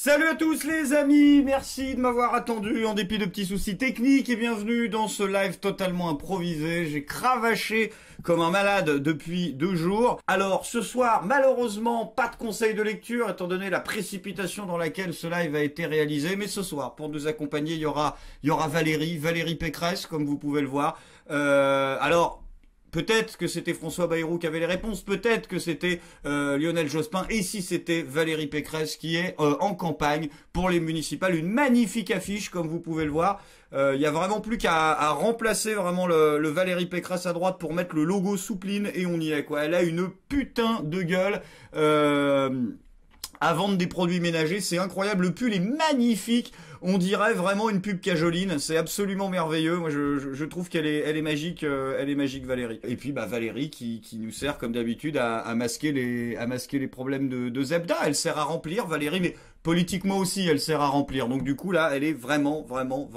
Salut à tous les amis, merci de m'avoir attendu en dépit de petits soucis techniques et bienvenue dans ce live totalement improvisé. J'ai cravaché comme un malade depuis 2 jours. Alors ce soir, malheureusement, pas de conseil de lecture étant donné la précipitation dans laquelle ce live a été réalisé. Mais ce soir, pour nous accompagner, il y aura Valérie Pécresse, comme vous pouvez le voir. Alors... peut-être que c'était François Bayrou qui avait les réponses, peut-être que c'était Lionel Jospin, et si c'était Valérie Pécresse qui est en campagne pour les municipales, une magnifique affiche comme vous pouvez le voir. Il y a vraiment plus qu'à remplacer vraiment le Valérie Pécresse à droite pour mettre le logo Soupline et on y est quoi. Elle a une putain de gueule. À vendre des produits ménagers, c'est incroyable, le pull est magnifique, on dirait vraiment une pub Cajoline, c'est absolument merveilleux, moi je trouve qu'elle est magique, Valérie. Et puis bah Valérie qui nous sert comme d'habitude à masquer les problèmes de Zebda, elle sert à remplir Valérie, mais politiquement aussi elle sert à remplir, donc du coup là elle est vraiment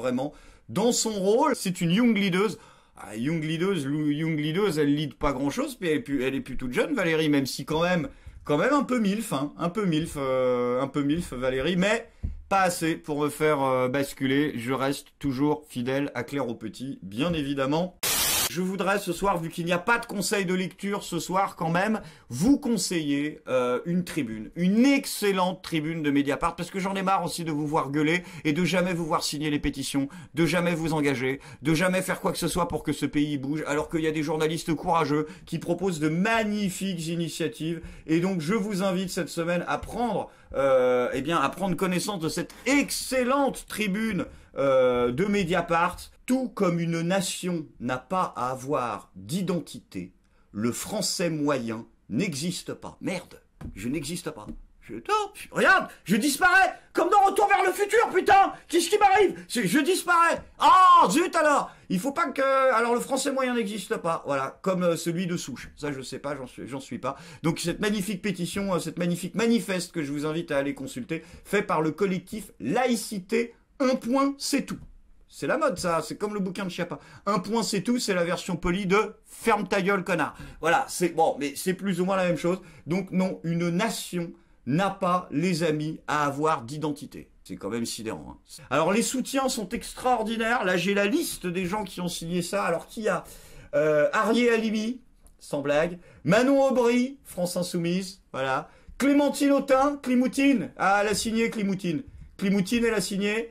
dans son rôle, c'est une young leader. Young leader, elle lead pas grand chose, mais elle est plus toute jeune Valérie, même si quand même un peu milf, hein, un peu milf Valérie, mais pas assez pour me faire basculer. Je reste toujours fidèle à Claire au Petit, bien évidemment. Je voudrais ce soir, vu qu'il n'y a pas de conseil de lecture ce soir quand même, vous conseiller une tribune, une excellente tribune de Mediapart, parce que j'en ai marre aussi de vous voir gueuler et de jamais vous voir signer les pétitions, de jamais vous engager, de jamais faire quoi que ce soit pour que ce pays bouge, alors qu'il y a des journalistes courageux qui proposent de magnifiques initiatives. Et donc je vous invite cette semaine à prendre connaissance de cette excellente tribune de Mediapart. Tout comme une nation n'a pas à avoir d'identité, le français moyen n'existe pas. Merde, je n'existe pas. Regarde, je disparais, comme dans Retour vers le futur, putain. Qu'est-ce qui m'arrive? Je disparais. Ah, zut alors. Il faut pas que... Alors le français moyen n'existe pas, voilà, comme celui de souche. Ça je sais pas, j'en suis pas. Donc cette magnifique pétition, cette magnifique manifeste que je vous invite à aller consulter, fait par le collectif Laïcité, un point, c'est tout. C'est la mode, ça. C'est comme le bouquin de Chiappa. Un point, c'est tout. C'est la version polie de ferme ta gueule, connard. Voilà. C'est bon, mais c'est plus ou moins la même chose. Donc, non, une nation n'a pas, les amis, à avoir d'identité. C'est quand même sidérant. Hein. Alors, les soutiens sont extraordinaires. Là, j'ai la liste des gens qui ont signé ça. Alors, qui a Arié Halimi, sans blague. Manon Aubry, France Insoumise. Voilà. Clémentine Autain, Klimoutine. Ah, elle a signé Klimoutine. Klimoutine, elle a signé.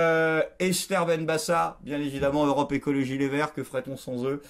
Esther Benbassa, bien évidemment, Europe Écologie Les Verts, que ferait-on sans eux.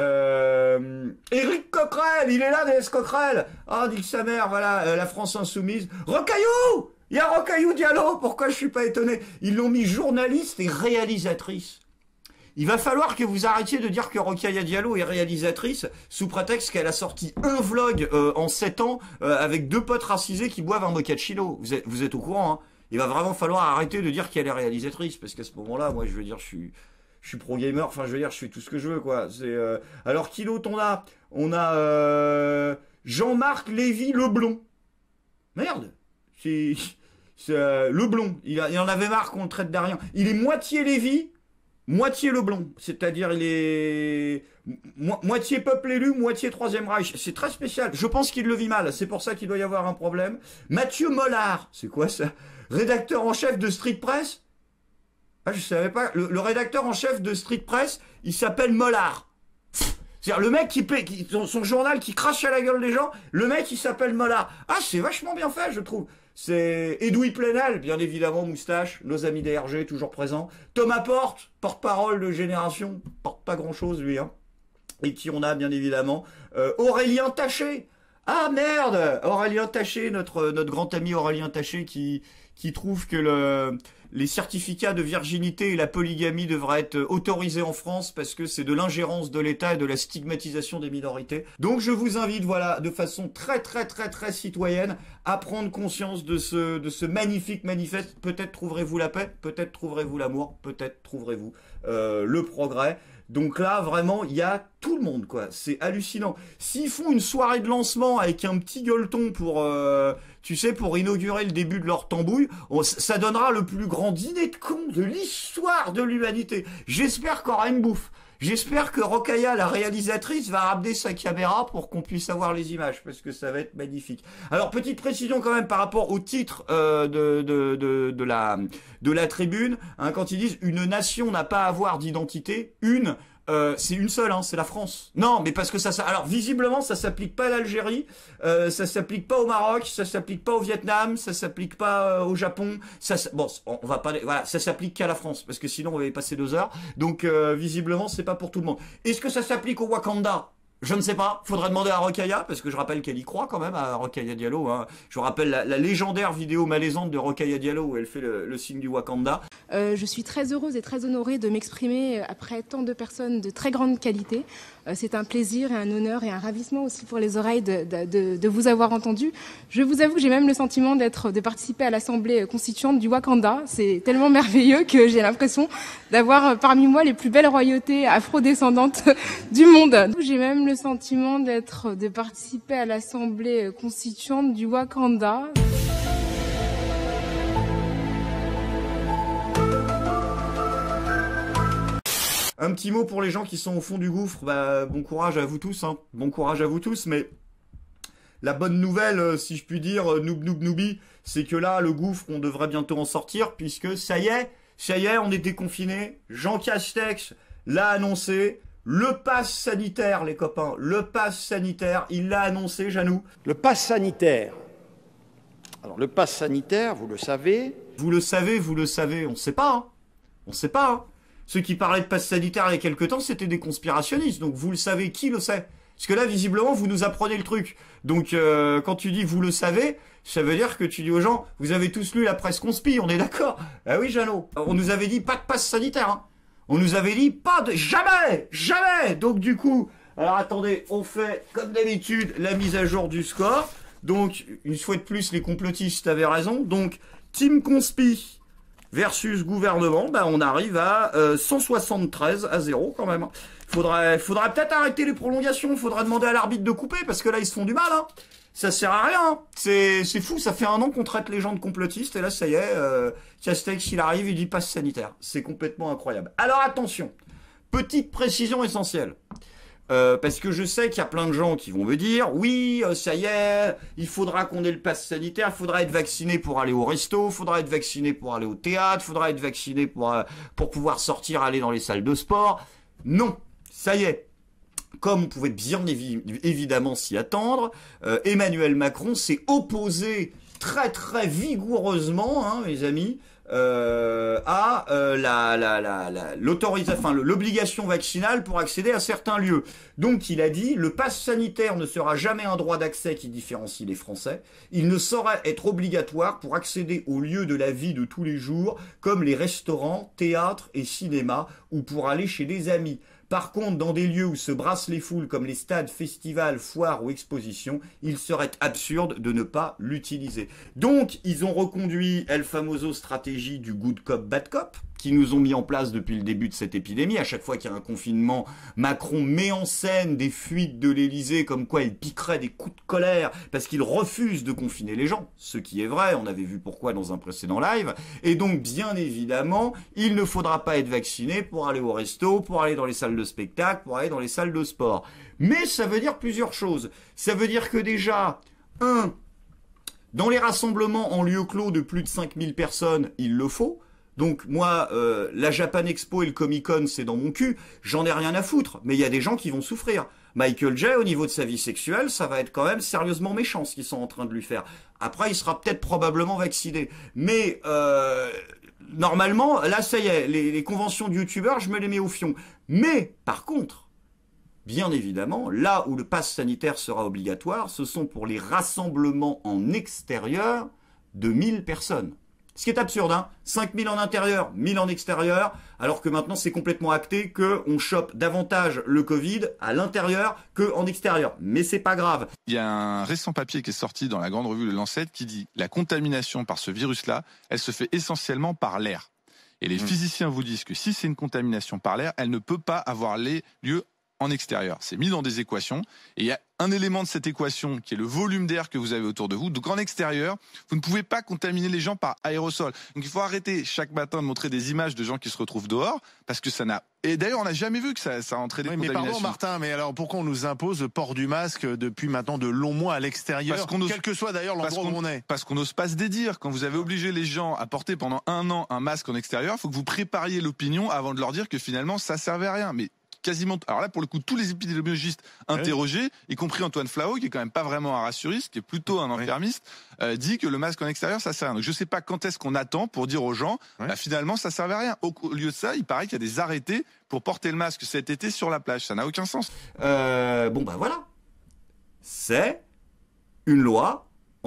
Éric Coquerel, il est là, DS Coquerel. Ah, dit que sa mère, voilà, la France Insoumise. Rocaillou! Il y a Rocaillou Diallo, pourquoi je suis pas étonné? Ils l'ont mis journaliste et réalisatrice. Il va falloir que vous arrêtiez de dire que Rokhaya Diallo est réalisatrice sous prétexte qu'elle a sorti un vlog en 7 ans avec 2 potes racisés qui boivent un mochaccino. Vous êtes au courant, hein? Il va vraiment falloir arrêter de dire qu'elle est réalisatrice, parce qu'à ce moment-là, moi, je veux dire, je suis pro-gamer, enfin, je veux dire, je fais tout ce que je veux, quoi. Alors, qui d'autre on a? On a Jean-Marc Lévy Leblond. Merde, c'est Leblond. Il en avait marre qu'on le traite d'arien. Il est moitié Lévy, moitié Leblond. C'est-à-dire, il est moitié peuple élu, moitié Troisième Reich. C'est très spécial. Je pense qu'il le vit mal. C'est pour ça qu'il doit y avoir un problème. Mathieu Mollard. C'est quoi ça? Rédacteur en chef de Street Press? Ah, je savais pas. Le rédacteur en chef de Street Press, il s'appelle Mollard. C'est-à-dire le mec qui son journal qui crache à la gueule des gens, le mec il s'appelle Mollard. Ah, c'est vachement bien fait, je trouve. C'est Edoui Plenel, bien évidemment, moustache, nos amis DRG, toujours présents. Thomas Porte, porte-parole de Génération, porte pas grand-chose lui, hein. Et qui on a, bien évidemment, Aurélien Taché. Ah merde, Aurélien Taché, notre grand ami Aurélien Taché qui trouve que les certificats de virginité et la polygamie devraient être autorisés en France parce que c'est de l'ingérence de l'État et de la stigmatisation des minorités. Donc je vous invite, voilà, de façon très citoyenne, à prendre conscience de ce magnifique manifeste. Peut-être trouverez-vous la paix, peut-être trouverez-vous l'amour, peut-être trouverez-vous le progrès. Donc là, vraiment, il y a tout le monde, quoi. C'est hallucinant. S'ils font une soirée de lancement avec un petit gueuleton pour, tu sais, pour inaugurer le début de leur tambouille, ça donnera le plus grand dîner de cons de l'histoire de l'humanité. J'espère qu'il y aura une bouffe. J'espère que Rokhaya, la réalisatrice, va ramener sa caméra pour qu'on puisse avoir les images, parce que ça va être magnifique. Alors, petite précision quand même par rapport au titre de la tribune, hein, quand ils disent « Une nation n'a pas à avoir d'identité », c'est une seule, hein, c'est la France. Non, mais parce que alors visiblement, ça s'applique pas à l'Algérie, ça s'applique pas au Maroc, ça s'applique pas au Vietnam, ça s'applique pas au Japon. Bon, on va pas, voilà, ça s'applique qu'à la France, parce que sinon on va y passer 2 heures. Donc visiblement, c'est pas pour tout le monde. Est-ce que ça s'applique au Wakanda? Je ne sais pas, faudrait demander à Rokhaya, parce que je rappelle qu'elle y croit quand même, à Rokhaya Diallo. Hein. Je vous rappelle la légendaire vidéo malaisante de Rokhaya Diallo où elle fait le signe du Wakanda. Je suis très heureuse et très honorée de m'exprimer après tant de personnes de très grande qualité. C'est un plaisir et un honneur et un ravissement aussi pour les oreilles de vous avoir entendu. Je vous avoue que j'ai même le sentiment de participer à l'Assemblée constituante du Wakanda. C'est tellement merveilleux que j'ai l'impression d'avoir parmi moi les plus belles royautés afro-descendantes du monde. J'ai même le sentiment de participer à l'Assemblée constituante du Wakanda. Un petit mot pour les gens qui sont au fond du gouffre. Bah, bon courage à vous tous, hein. Bon courage à vous tous, mais la bonne nouvelle, si je puis dire, noubi, c'est que là, le gouffre, on devrait bientôt en sortir, puisque ça y est, on est déconfiné. Jean Castex l'a annoncé. Le pass sanitaire, les copains, le pass sanitaire, il l'a annoncé, Janou. Le pass sanitaire. Alors, le pass sanitaire, vous le savez. Vous le savez, on ne sait pas, hein. On ne sait pas, hein. Ceux qui parlaient de passe sanitaire il y a quelque temps, c'était des conspirationnistes. Donc vous le savez, qui le sait? Parce que là, visiblement, vous nous apprenez le truc. Donc quand tu dis vous le savez, ça veut dire que tu dis aux gens, vous avez tous lu la presse conspi, on est d'accord? Ah oui, Jeannot. On nous avait dit pas de passe sanitaire. Hein. On nous avait dit pas de... Jamais. Donc du coup, alors attendez, on fait comme d'habitude la mise à jour du score. Donc une fois de plus, les complotistes avaient raison. Donc Team Conspi versus gouvernement, bah on arrive à 173-0 quand même. Faudrait peut-être arrêter les prolongations, faudra demander à l'arbitre de couper, parce que là ils se font du mal, hein. Ça sert à rien, hein. C'est fou, ça fait 1 an qu'on traite les gens de complotistes, et là ça y est, Castex il arrive, il dit passe sanitaire. C'est complètement incroyable. Alors attention, petite précision essentielle. Parce que je sais qu'il y a plein de gens qui vont me dire oui, ça y est, il faudra qu'on ait le pass sanitaire, il faudra être vacciné pour aller au resto, il faudra être vacciné pour aller au théâtre, il faudra être vacciné pour pouvoir sortir, aller dans les salles de sport. Non, ça y est. Comme on pouvait bien évidemment s'y attendre, Emmanuel Macron s'est opposé très très vigoureusement, hein, mes amis, à l'obligation vaccinale pour accéder à certains lieux. Donc il a dit, le pass sanitaire ne sera jamais un droit d'accès qui différencie les Français. Il ne saurait être obligatoire pour accéder aux lieux de la vie de tous les jours, comme les restaurants, théâtres et cinémas, ou pour aller chez des amis. Par contre, dans des lieux où se brassent les foules comme les stades, festivals, foires ou expositions, il serait absurde de ne pas l'utiliser. Donc, ils ont reconduit El Famoso stratégie du good cop, bad cop, qui nous ont mis en place depuis le début de cette épidémie. À chaque fois qu'il y a un confinement, Macron met en scène des fuites de l'Élysée comme quoi il piquerait des coups de colère parce qu'il refuse de confiner les gens. Ce qui est vrai, on avait vu pourquoi dans un précédent live. Et donc, bien évidemment, il ne faudra pas être vacciné pour aller au resto, pour aller dans les salles de spectacle, pour aller dans les salles de sport. Mais ça veut dire plusieurs choses. Ça veut dire que déjà, dans les rassemblements en lieu clos de plus de 5000 personnes, il le faut. Donc moi, la Japan Expo et le Comic Con, c'est dans mon cul, j'en ai rien à foutre, mais il y a des gens qui vont souffrir. Michael J, au niveau de sa vie sexuelle, ça va être quand même sérieusement méchant ce qu'ils sont en train de lui faire. Après, il sera peut-être probablement vacciné. Mais normalement, là, ça y est, les conventions de youtubeurs, je me les mets au fion. Mais, par contre, bien évidemment, là où le pass sanitaire sera obligatoire, ce sont pour les rassemblements en extérieur de 1000 personnes. Ce qui est absurde, hein. 5000 en intérieur, 1000 en extérieur, alors que maintenant c'est complètement acté qu'on chope davantage le Covid à l'intérieur qu'en extérieur. Mais c'est pas grave. Il y a un récent papier qui est sorti dans la grande revue Le Lancet qui dit « La contamination par ce virus-là, elle se fait essentiellement par l'air. » Et les physiciens vous disent que si c'est une contamination par l'air, elle ne peut pas avoir lieu en extérieur. C'est mis dans des équations et il y a un élément de cette équation qui est le volume d'air que vous avez autour de vous. Donc en extérieur, vous ne pouvez pas contaminer les gens par aérosol. Donc il faut arrêter chaque matin de montrer des images de gens qui se retrouvent dehors parce que ça n'a... Et d'ailleurs, on n'a jamais vu que ça a entraîné des contaminations. Mais pardon Martin, mais alors pourquoi on nous impose le port du masque depuis maintenant de longs mois à l'extérieur, quel que soit d'ailleurs l'endroit où on est? Parce qu'on n'ose pas se dédire. Quand vous avez obligé les gens à porter pendant 1 an un masque en extérieur, il faut que vous prépariez l'opinion avant de leur dire que finalement ça servait à rien. Mais quasiment, alors là pour le coup, tous les épidémiologistes interrogés, y compris Antoine Flahault, qui est quand même pas vraiment un rassuriste, qui est plutôt un enfermiste, dit que le masque en extérieur ça sert à rien. Donc je sais pas quand est-ce qu'on attend pour dire aux gens, finalement ça servait à rien. Au lieu de ça, il paraît qu'il y a des arrêtés pour porter le masque cet été sur la plage. Ça n'a aucun sens. Bon bah voilà, c'est une loi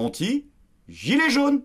anti-gilet jaune.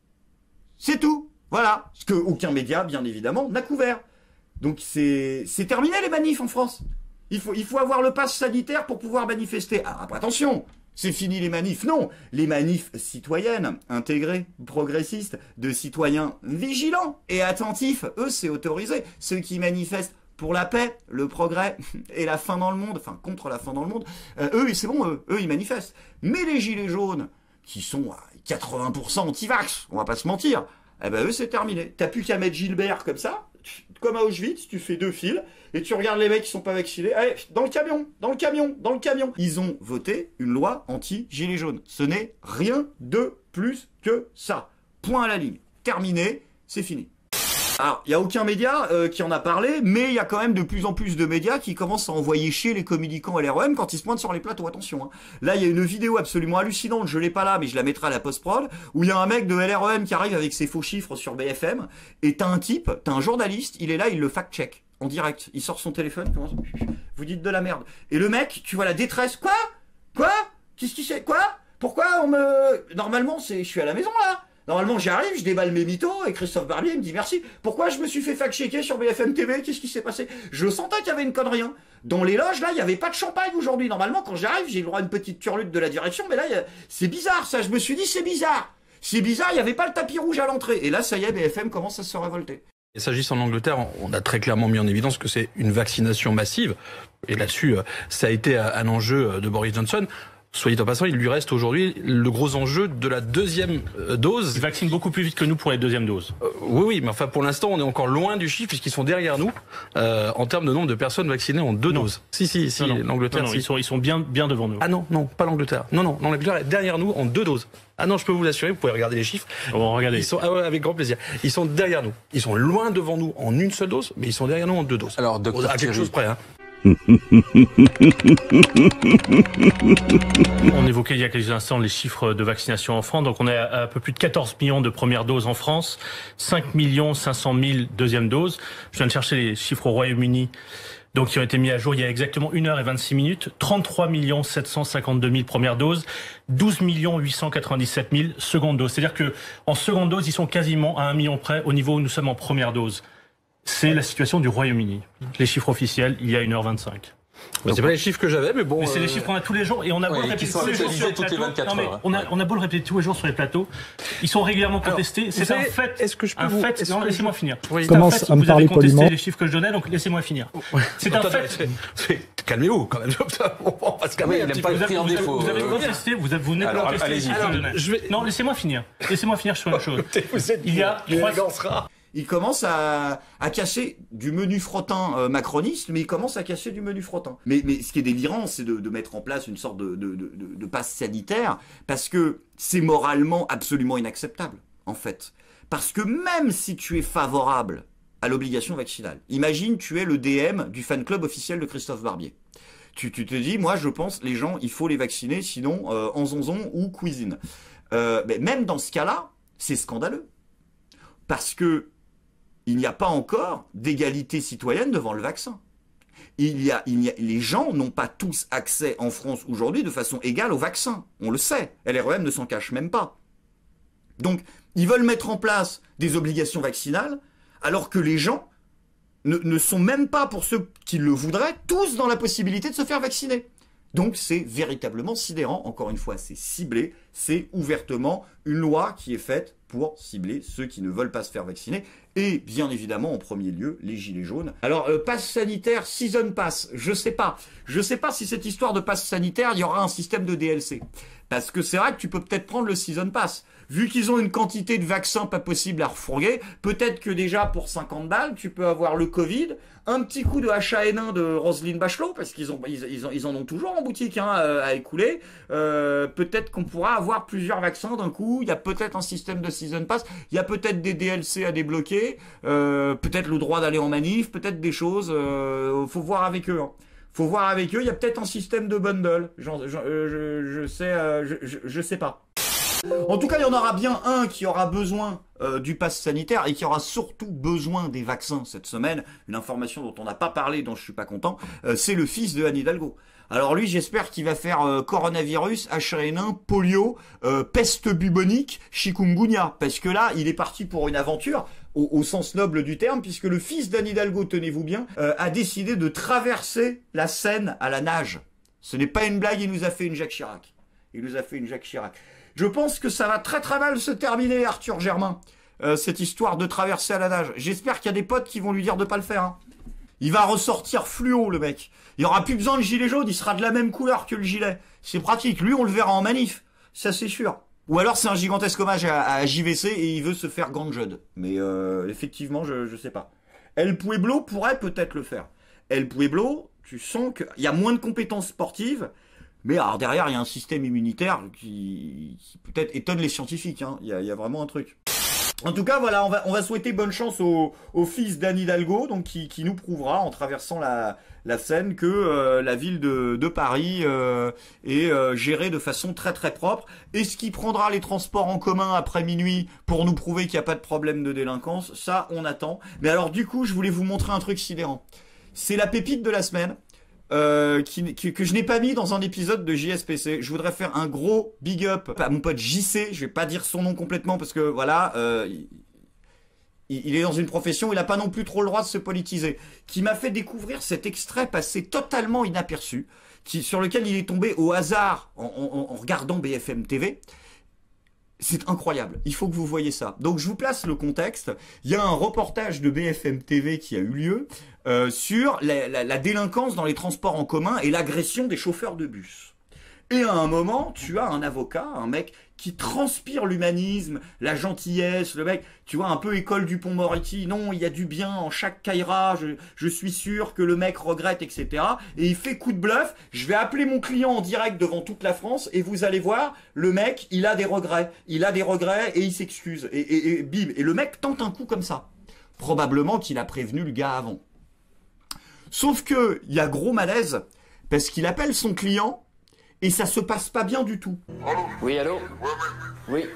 C'est tout. Voilà. Ce que aucun média, bien évidemment, n'a couvert. Donc c'est terminé les manifs en France. Il faut avoir le pass sanitaire pour pouvoir manifester. Alors attention, c'est fini les manifs. Non, les manifs citoyennes, intégrées, progressistes, de citoyens vigilants et attentifs, eux c'est autorisé. Ceux qui manifestent pour la paix, le progrès et la fin dans le monde, enfin contre la fin dans le monde, eux c'est bon, eux ils manifestent. Mais les gilets jaunes, qui sont à 80% anti-vax, on va pas se mentir, eh ben eux c'est terminé. T'as plus qu'à mettre Gilbert comme ça, comme à Auschwitz, tu fais 2 files, et tu regardes les mecs qui sont pas vaccinés, allez, dans le camion, dans le camion, dans le camion. Ils ont voté une loi anti-gilet jaune. Ce n'est rien de plus que ça. Point à la ligne. Terminé, c'est fini. Alors, il n'y a aucun média qui en a parlé, mais il y a quand même de plus en plus de médias qui commencent à envoyer chier les communicants LREM quand ils se pointent sur les plateaux. Attention, hein. Là, il y a une vidéo absolument hallucinante, je l'ai pas là, mais je la mettrai à la post-prod, où il y a un mec de LREM qui arrive avec ses faux chiffres sur BFM, et t'as un journaliste, il est là, il le fact-check, en direct. Il sort son téléphone, commence, vous dites de la merde. Et le mec, tu vois la détresse, quoi? Qu'est-ce qui c'est? Quoi? Pourquoi on me... Normalement, je suis à la maison, là. Normalement, j'arrive, je déballe mes mythos, et Christophe Barbier me dit merci. Pourquoi je me suis fait fact-checker sur BFM TV? Qu'est-ce qui s'est passé? Je sentais qu'il y avait une connerie. Hein. Dans les loges, là, il n'y avait pas de champagne aujourd'hui. Normalement, quand j'arrive, j'ai le droit à une petite turlute de la direction, mais là, c'est bizarre, ça. Je me suis dit, c'est bizarre. C'est bizarre, il n'y avait pas le tapis rouge à l'entrée. Et là, ça y est, BFM commence à se révolter. Et s'agissant de l'Angleterre, on a très clairement mis en évidence que c'est une vaccination massive. Et là-dessus, ça a été un enjeu de Boris Johnson. Soyez en passant, il lui reste aujourd'hui le gros enjeu de la 2e dose. Ils vaccinent beaucoup plus vite que nous pour les 2e doses. Oui, mais enfin pour l'instant, on est encore loin du chiffre puisqu'ils sont derrière nous en termes de nombre de personnes vaccinées en 2 doses. Si, l'Angleterre. Non, ils sont bien devant nous. Ah non, pas l'Angleterre. Non, l'Angleterre est derrière nous en 2 doses. Ah non, je peux vous l'assurer, vous pouvez regarder les chiffres. On va regarder. Ils sont, avec grand plaisir. Ils sont derrière nous. Ils sont loin devant nous en 1 seule dose, mais ils sont derrière nous en 2 doses. Alors, docteur à quelque chose près, hein. On évoquait il y a quelques instants les chiffres de vaccination en France. Donc on est à un peu plus de 14 millions de premières doses en France, 5 500 000 deuxième doses. Je viens de chercher les chiffres au Royaume-Uni, donc qui ont été mis à jour il y a exactement 1h26, 33 752 000 premières doses, 12 897 000 secondes doses. C'est-à-dire que en seconde dose, ils sont quasiment à 1 million près au niveau où nous sommes en première dose. C'est la situation du Royaume-Uni. Les chiffres officiels, il y a 1h25. C'est pas les chiffres que j'avais, mais bon. Mais c'est les chiffres qu'on a tous les jours et on a beau le répéter tous les jours sur les plateaux. On a beau le répéter tous les jours sur les plateaux, ils sont régulièrement contestés. C'est un fait. Est-ce que je peux Non, laissez-moi finir. Commence à me parler poliment. Vous avez contesté les chiffres que je donnais, donc laissez-moi finir. C'est un fait. Calmez-vous quand même. Parce qu'il n'aime pas être pris en défaut. Vous avez contesté, vous venez de contester les chiffres que je donnais. Non, laissez-moi finir. Laissez-moi finir sur une chose. Il y a 3... Il commence à casser du menu frottin macroniste, mais il commence à casser du menu frottin. Mais ce qui est délirant, c'est de mettre en place une sorte de passe sanitaire, parce que c'est moralement absolument inacceptable, en fait. Parce que même si tu es favorable à l'obligation vaccinale, imagine tu es le DM du fan club officiel de Christophe Barbier. Tu te dis, moi je pense les gens, il faut les vacciner, sinon en zonzon ou cuisine. Mais même dans ce cas-là, c'est scandaleux. Parce que il n'y a pas encore d'égalité citoyenne devant le vaccin. Les gens n'ont pas tous accès en France aujourd'hui de façon égale au vaccin. On le sait. LREM ne s'en cache même pas. Donc, ils veulent mettre en place des obligations vaccinales alors que les gens ne sont même pas, pour ceux qui le voudraient, tous dans la possibilité de se faire vacciner. Donc, c'est véritablement sidérant. Encore une fois, c'est ciblé. C'est ouvertement une loi qui est faite pour cibler ceux qui ne veulent pas se faire vacciner, et bien évidemment en premier lieu les gilets jaunes. Alors pass sanitaire, season pass, je sais pas si cette histoire de pass sanitaire, il y aura un système de DLC, parce que c'est vrai que tu peux peut-être prendre le season pass. Vu qu'ils ont une quantité de vaccins pas possible à refourguer, peut-être que déjà pour 50 balles, tu peux avoir le Covid, un petit coup de H1N1 de Roselyne Bachelot, parce qu'ils en ont toujours en boutique à écouler. Peut-être qu'on pourra avoir plusieurs vaccins d'un coup. Il y a peut-être un système de season pass. Il y a peut-être des DLC à débloquer. Peut-être le droit d'aller en manif. Peut-être des choses. Faut voir avec eux. Faut voir avec eux. Il y a peut-être un système de bundle. Je sais pas. En tout cas, il y en aura bien un qui aura besoin du pass sanitaire et qui aura surtout besoin des vaccins cette semaine. Une information dont on n'a pas parlé, dont je suis pas content, c'est le fils de Anne Hidalgo. Alors lui, j'espère qu'il va faire coronavirus, H1N1, polio, peste bubonique, chikungunya. Parce que là, il est parti pour une aventure, au sens noble du terme, puisque le fils d'Anne Hidalgo, tenez-vous bien, a décidé de traverser la Seine à la nage. Ce n'est pas une blague, il nous a fait une Jacques Chirac. Je pense que ça va très très mal se terminer, Arthur Germain, cette histoire de traverser à la nage. J'espère qu'il y a des potes qui vont lui dire de pas le faire. Hein. Il va ressortir fluo, le mec. Il n'y aura plus besoin de gilet jaune, il sera de la même couleur que le gilet. C'est pratique. Lui, on le verra en manif. Ça, c'est sûr. Ou alors, c'est un gigantesque hommage à JVC et il veut se faire ganjud. Mais effectivement, je sais pas. El Pueblo pourrait peut-être le faire. El Pueblo, tu sens qu'il y a moins de compétences sportives. Mais alors derrière, il y a un système immunitaire qui peut-être étonne les scientifiques. Hein. Il y a vraiment un truc. En tout cas, voilà, on va souhaiter bonne chance au fils d'Anne Hidalgo, donc qui nous prouvera en traversant la Seine que la ville de Paris est gérée de façon très très propre. Est-ce qu'il prendra les transports en commun après minuit pour nous prouver qu'il n'y a pas de problème de délinquance? Ça, on attend. Mais alors du coup, je voulais vous montrer un truc sidérant. C'est la pépite de la semaine. Que je n'ai pas mis dans un épisode de JSPC. Je voudrais faire un gros big up à mon pote JC. Je vais pas dire son nom complètement parce que voilà, il est dans une profession, il a pas non plus trop le droit de se politiser. Qui m'a fait découvrir cet extrait passé totalement inaperçu, sur lequel il est tombé au hasard en regardant BFM TV. C'est incroyable, il faut que vous voyez ça. Donc je vous place le contexte. Il y a un reportage de BFM TV qui a eu lieu sur la délinquance dans les transports en commun et l'agression des chauffeurs de bus. Et à un moment, tu as un avocat, un mec qui transpire l'humanisme, la gentillesse, le mec, tu vois, un peu école du Pont-Moretti, non, il y a du bien en chaque caïra, je suis sûr que le mec regrette, etc. Et il fait coup de bluff, je vais appeler mon client en direct devant toute la France, et vous allez voir, le mec, il a des regrets et il s'excuse, et bim, et le mec tente un coup comme ça. Probablement qu'il a prévenu le gars avant. Sauf que, il y a gros malaise, parce qu'il appelle son client, et ça se passe pas bien du tout. Oui, allô? Oui.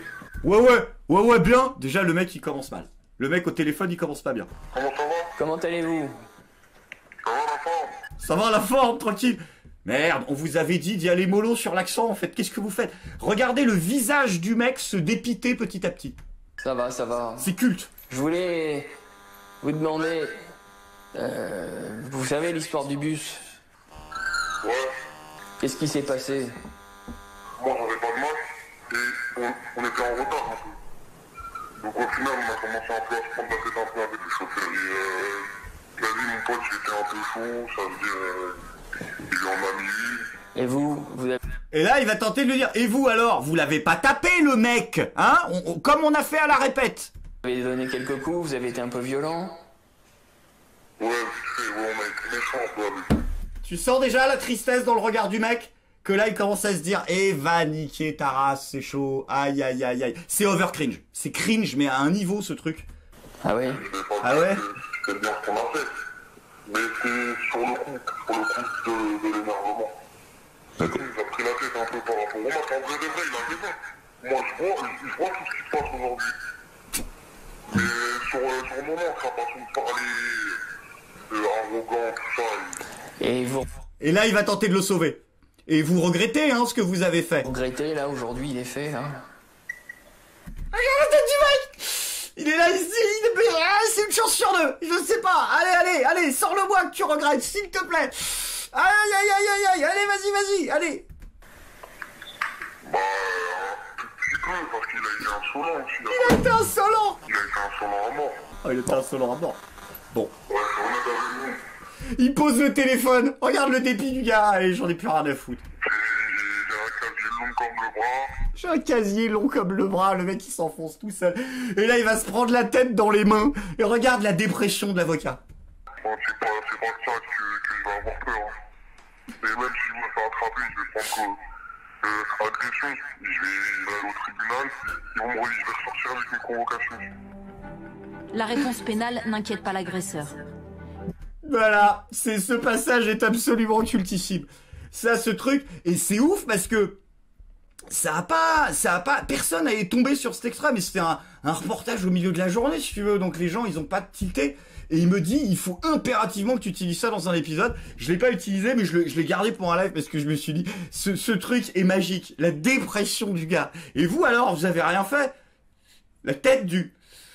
Ouais, bien. Déjà, le mec, il commence mal. Le mec au téléphone, il commence pas bien. Comment ça va? Comment allez-vous? Ça va la forme? Ça va la forme, tranquille. Merde, on vous avait dit d'y aller mollo sur l'accent, en fait. Qu'est-ce que vous faites? Regardez le visage du mec se dépiter petit à petit. Ça va, ça va. C'est culte. Je voulais vous demander... vous savez l'histoire du bus? Ouais. Qu'est-ce qui s'est passé? Moi, j'avais pas de match et on était en retard un peu. Donc au final, on a commencé un peu à se prendre la tête un peu avec les chauffeurs. Et la vie, mon pote, j'étais un peu chaud, ça veut dire... il en a mis. Et vous avez... Et là, il va tenter de lui dire, et vous alors? Vous l'avez pas tapé, le mec, hein? Comme on a fait à la répète. Vous avez donné quelques coups, vous avez été un peu violent? Ouais, on a été méchants un peu avec lui. Tu sens déjà la tristesse dans le regard du mec? Que là, il commence à se dire, eh, va niquer ta race, c'est chaud, aïe, aïe, aïe, aïe. C'est over cringe. C'est cringe, mais à un niveau, ce truc. Ah ouais? Ah ouais? C'était bien ce qu'on a fait. Mais c'est sur le coup de l'énervement. D'accord. Il a pris la tête un peu par rapport au match. En vrai de vrai, il a raison. Moi, je vois tout ce qui se passe aujourd'hui. Mais sur le moment, sa façon de parler, arrogant, tout ça. Et là, il va tenter de le sauver. Et vous regrettez, hein, ce que vous avez fait. Regrettez, là, aujourd'hui, il est fait, hein. Regarde la tête du mec! Il est là, c'est une chance sur deux. Je sais pas. Allez, sors-le-moi que tu regrettes, s'il te plaît. Aïe. Allez, vas-y. Allez. Bah, un petit peu parce qu'il a été insolent aussi. Il a été insolent. Il a été insolent à mort. Ah, il était insolent à mort. Bon. Ouais, c'est honnête avec nous. Il pose le téléphone. Regarde le dépit du gars. Allez, j'en ai plus rien à foutre. J'ai un casier long comme le bras. Le mec, il s'enfonce tout seul. Et là, il va se prendre la tête dans les mains. Et regarde la dépression de l'avocat. Bon, c'est pas ça que je vais avoir peur. Hein. Et même si je me fais attraper, je vais prendre agression. Je vais aller au tribunal. Et je vais ressortir avec une convocation. La réponse pénale n'inquiète pas l'agresseur. Voilà, ce passage est absolument cultissime. Ça, ce truc, et c'est ouf parce que ça a pas, personne n'est tombé sur cet extrait, mais c'était un reportage au milieu de la journée, si tu veux, donc les gens, ils ont pas tilté, et il me dit, il faut impérativement que tu utilises ça dans un épisode. Je l'ai pas utilisé, mais je l'ai gardé pour un live parce que je me suis dit, ce truc est magique, la dépression du gars. Et vous alors, vous avez rien fait? La tête du...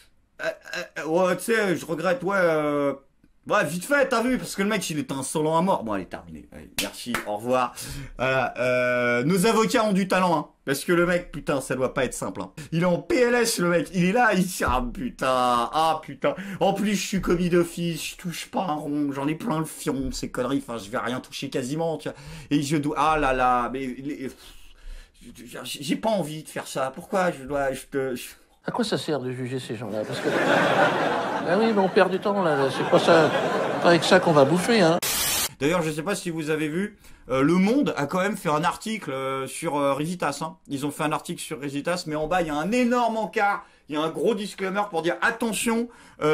ouais, tu sais, je regrette, ouais, ouais, vite fait, t'as vu, parce que le mec, il était insolent à mort. Bon, allez, terminé. Allez, merci, au revoir. Voilà, nos avocats ont du talent, hein. Parce que le mec, putain, ça doit pas être simple, hein. Il est en PLS, le mec. Il est là, il dit, ah putain. En plus, je suis commis d'office, je touche pas un rond, j'en ai plein le fion, ces conneries. Enfin, je vais rien toucher quasiment, tu vois. Et je dois, ah là là, mais, j'ai pas envie de faire ça. Pourquoi À quoi ça sert de juger ces gens-là? Parce que... Ah oui, mais on perd du temps, là. C'est pas ça, pas avec ça qu'on va bouffer, hein. D'ailleurs, je sais pas si vous avez vu, Le Monde a quand même fait un article sur Rizitas, hein. Ils ont fait un article sur Rizitas, mais en bas, il y a un énorme encart. Il y a un gros disclaimer pour dire, attention,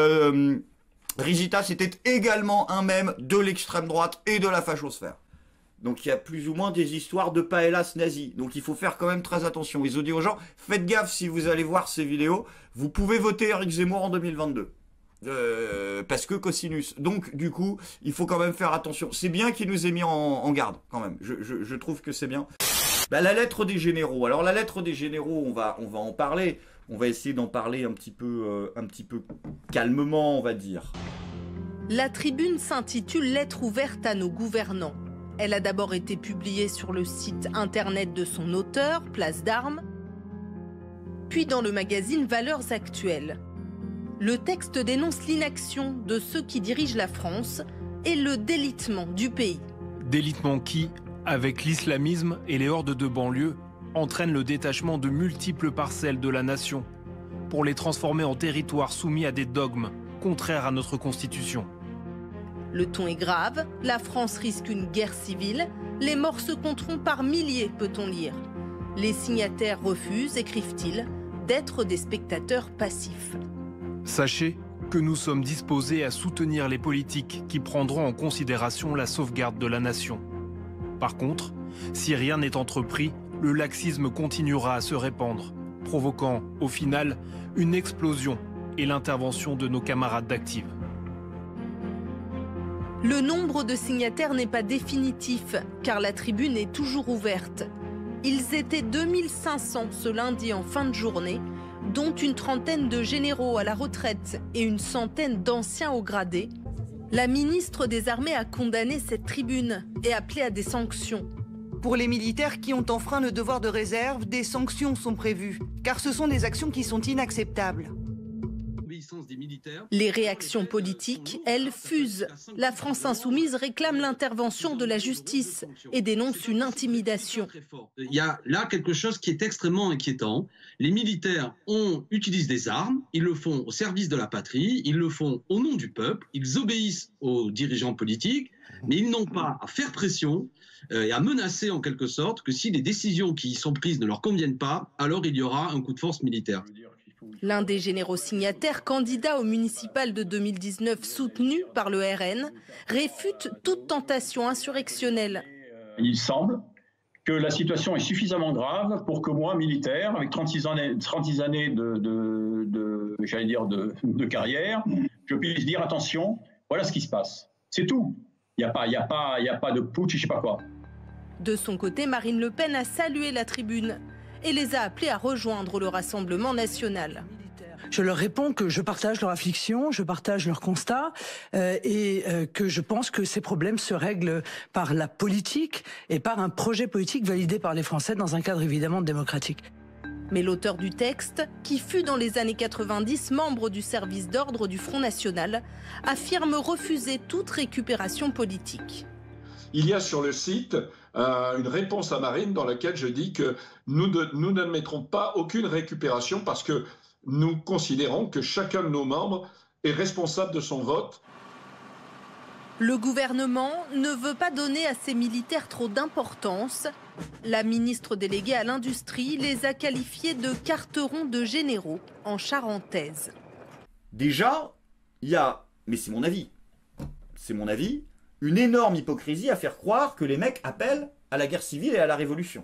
Rizitas était également un mème de l'extrême droite et de la fachosphère. Donc il y a plus ou moins des histoires de paellas nazis. Donc il faut faire quand même très attention. Ils ont dit aux gens, faites gaffe si vous allez voir ces vidéos, vous pouvez voter Éric Zemmour en 2022. Parce que cosinus. Donc du coup, il faut quand même faire attention. C'est bien qu'il nous ait mis en garde quand même. Je trouve que c'est bien. Bah, la lettre des généraux. Alors la lettre des généraux, on va en parler. On va essayer d'en parler un petit peu calmement, on va dire. La tribune s'intitule « Lettre ouverte à nos gouvernants ». Elle a d'abord été publiée sur le site internet de son auteur, Place d'Armes, puis dans le magazine Valeurs Actuelles. Le texte dénonce l'inaction de ceux qui dirigent la France et le délitement du pays. Délitement qui, avec l'islamisme et les hordes de banlieue, entraîne le détachement de multiples parcelles de la nation pour les transformer en territoires soumis à des dogmes contraires à notre Constitution. Le ton est grave, la France risque une guerre civile, les morts se compteront par milliers, peut-on lire. Les signataires refusent, écrivent-ils, d'être des spectateurs passifs. Sachez que nous sommes disposés à soutenir les politiques qui prendront en considération la sauvegarde de la nation. Par contre, si rien n'est entrepris, le laxisme continuera à se répandre, provoquant, au final, une explosion et l'intervention de nos camarades d'Active. Le nombre de signataires n'est pas définitif, car la tribune est toujours ouverte. Ils étaient 2500 ce lundi en fin de journée, dont une trentaine de généraux à la retraite et une centaine d'anciens au gradé. La ministre des Armées a condamné cette tribune et appelé à des sanctions. Pour les militaires qui ont enfreint le devoir de réserve, des sanctions sont prévues, car ce sont des actions qui sont inacceptables. Les réactions politiques, elles, fusent. La France insoumise réclame l'intervention de la justice et dénonce une intimidation. Il y a là quelque chose qui est extrêmement inquiétant. Les militaires utilisent des armes, ils le font au service de la patrie, ils le font au nom du peuple, ils obéissent aux dirigeants politiques, mais ils n'ont pas à faire pression et à menacer en quelque sorte que si les décisions qui y sont prises ne leur conviennent pas, alors il y aura un coup de force militaire. L'un des généraux signataires, candidat au municipal de 2019 soutenu par le RN, réfute toute tentation insurrectionnelle. Il semble que la situation est suffisamment grave pour que moi, militaire, avec 36 années de carrière, je puisse dire attention, voilà ce qui se passe. C'est tout. Il n'y a pas de putsch, je sais pas quoi. De son côté, Marine Le Pen a salué la tribune et les a appelés à rejoindre le Rassemblement national. Je leur réponds que je partage leur affliction, je partage leur constat et que je pense que ces problèmes se règlent par la politique et par un projet politique validé par les Français dans un cadre évidemment démocratique. Mais l'auteur du texte, qui fut dans les années 90 membre du service d'ordre du Front National, affirme refuser toute récupération politique. Il y a sur le site une réponse à Marine dans laquelle je dis que nous n'admettrons pas aucune récupération parce que nous considérons que chacun de nos membres est responsable de son vote. Le gouvernement ne veut pas donner à ces militaires trop d'importance. La ministre déléguée à l'industrie les a qualifiés de carterons de généraux en charentaise. Déjà, il y a, mais c'est mon avis, une énorme hypocrisie à faire croire que les mecs appellent à la guerre civile et à la révolution.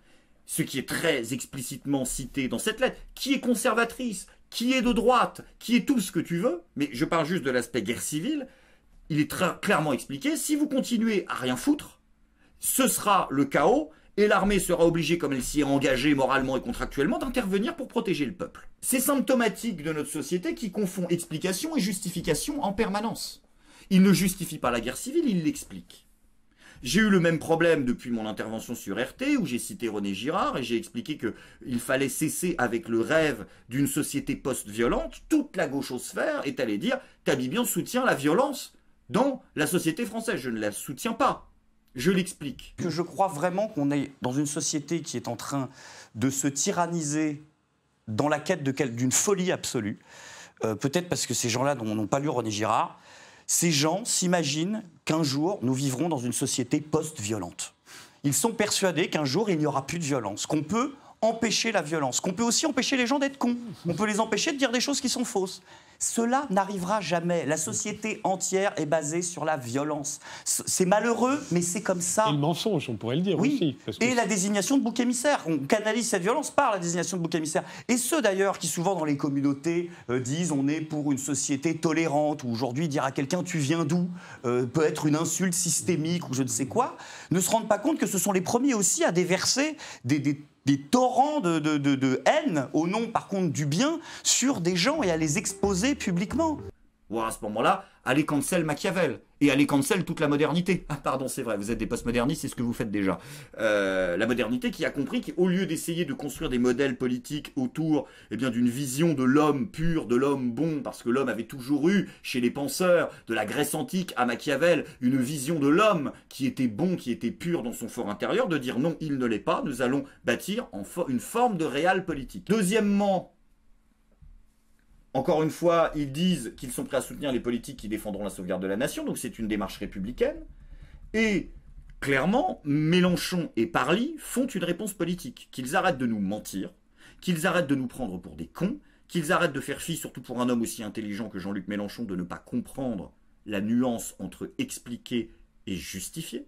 Ce qui est très explicitement cité dans cette lettre, qui est conservatrice, qui est de droite, qui est tout ce que tu veux, mais je parle juste de l'aspect guerre civile. Il est très clairement expliqué, si vous continuez à rien foutre, ce sera le chaos et l'armée sera obligée, comme elle s'y est engagée moralement et contractuellement, d'intervenir pour protéger le peuple. C'est symptomatique de notre société qui confond explication et justification en permanence. Il ne justifie pas la guerre civile, il l'explique. J'ai eu le même problème depuis mon intervention sur RT, où j'ai cité René Girard, et j'ai expliqué qu'il fallait cesser avec le rêve d'une société post-violente. Toute la gauchosphère est allée dire « Tabibian soutient la violence ». Dans la société française, je ne la soutiens pas. Je l'explique. Je crois vraiment qu'on est dans une société qui est en train de se tyranniser dans la quête d'une folie absolue. Peut-être parce que ces gens-là n'ont pas lu René Girard. Ces gens s'imaginent qu'un jour, nous vivrons dans une société post-violente. Ils sont persuadés qu'un jour, il n'y aura plus de violence, qu'on peut empêcher la violence, qu'on peut aussi empêcher les gens d'être cons, on peut les empêcher de dire des choses qui sont fausses. Cela n'arrivera jamais. La société entière est basée sur la violence. C'est malheureux, mais c'est comme ça. Et le mensonge, on pourrait le dire aussi. Parce que... Et la désignation de bouc émissaire. On canalise cette violence par la désignation de bouc émissaire. Et ceux d'ailleurs qui souvent dans les communautés disent on est pour une société tolérante, ou aujourd'hui dire à quelqu'un tu viens d'où peut être une insulte systémique ou je ne sais quoi, ne se rendent pas compte que ce sont les premiers aussi à déverser des torrents de haine, au nom par contre du bien, sur des gens et à les exposer publiquement. Ou à ce moment-là, allez cancel Machiavel, et allez cancel toute la modernité. Ah pardon, c'est vrai, vous êtes des postmodernistes, c'est ce que vous faites déjà. La modernité qui a compris qu'au lieu d'essayer de construire des modèles politiques autour d'une vision de l'homme pur, de l'homme bon, parce que l'homme avait toujours eu, chez les penseurs, de la Grèce antique à Machiavel, une vision de l'homme qui était bon, qui était pur dans son fort intérieur, de dire non, il ne l'est pas, nous allons bâtir une forme de réel politique. Deuxièmement, encore une fois, ils disent qu'ils sont prêts à soutenir les politiques qui défendront la sauvegarde de la nation, donc c'est une démarche républicaine. Et clairement, Mélenchon et Parly font une réponse politique. Qu'ils arrêtent de nous mentir, qu'ils arrêtent de nous prendre pour des cons, qu'ils arrêtent de faire fi, surtout pour un homme aussi intelligent que Jean-Luc Mélenchon, de ne pas comprendre la nuance entre expliquer et justifier.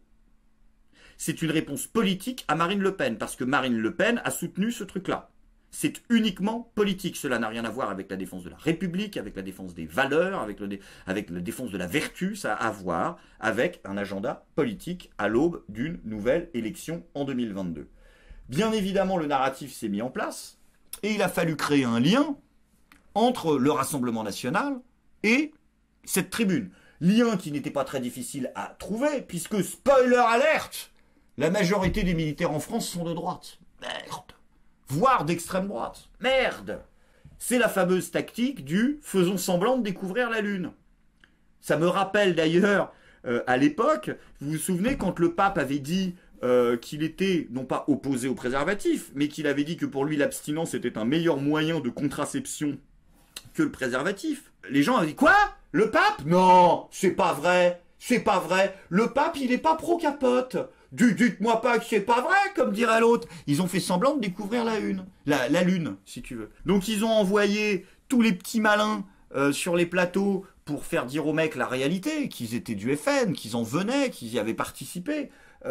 C'est une réponse politique à Marine Le Pen, parce que Marine Le Pen a soutenu ce truc-là. C'est uniquement politique. Cela n'a rien à voir avec la défense de la République, avec la défense des valeurs, avec la défense de la vertu. Ça a à voir avec un agenda politique à l'aube d'une nouvelle élection en 2022. Bien évidemment, le narratif s'est mis en place et il a fallu créer un lien entre le Rassemblement national et cette tribune. Lien qui n'était pas très difficile à trouver puisque, spoiler alerte, la majorité des militaires en France sont de droite. Merde. Voire d'extrême droite. Merde! C'est la fameuse tactique du « faisons semblant de découvrir la Lune ». Ça me rappelle d'ailleurs, à l'époque, vous vous souvenez quand le pape avait dit qu'il était, non pas opposé au préservatif, mais qu'il avait dit que pour lui l'abstinence était un meilleur moyen de contraception que le préservatif. Les gens avaient dit « Quoi? Le pape? Non, c'est pas vrai, c'est pas vrai. Le pape, il est pas pro-capote. Dites-moi pas que c'est pas vrai, comme dirait l'autre. » Ils ont fait semblant de découvrir la Lune, si tu veux. Donc ils ont envoyé tous les petits malins sur les plateaux pour faire dire aux mecs la réalité, qu'ils étaient du FN, qu'ils en venaient, qu'ils y avaient participé.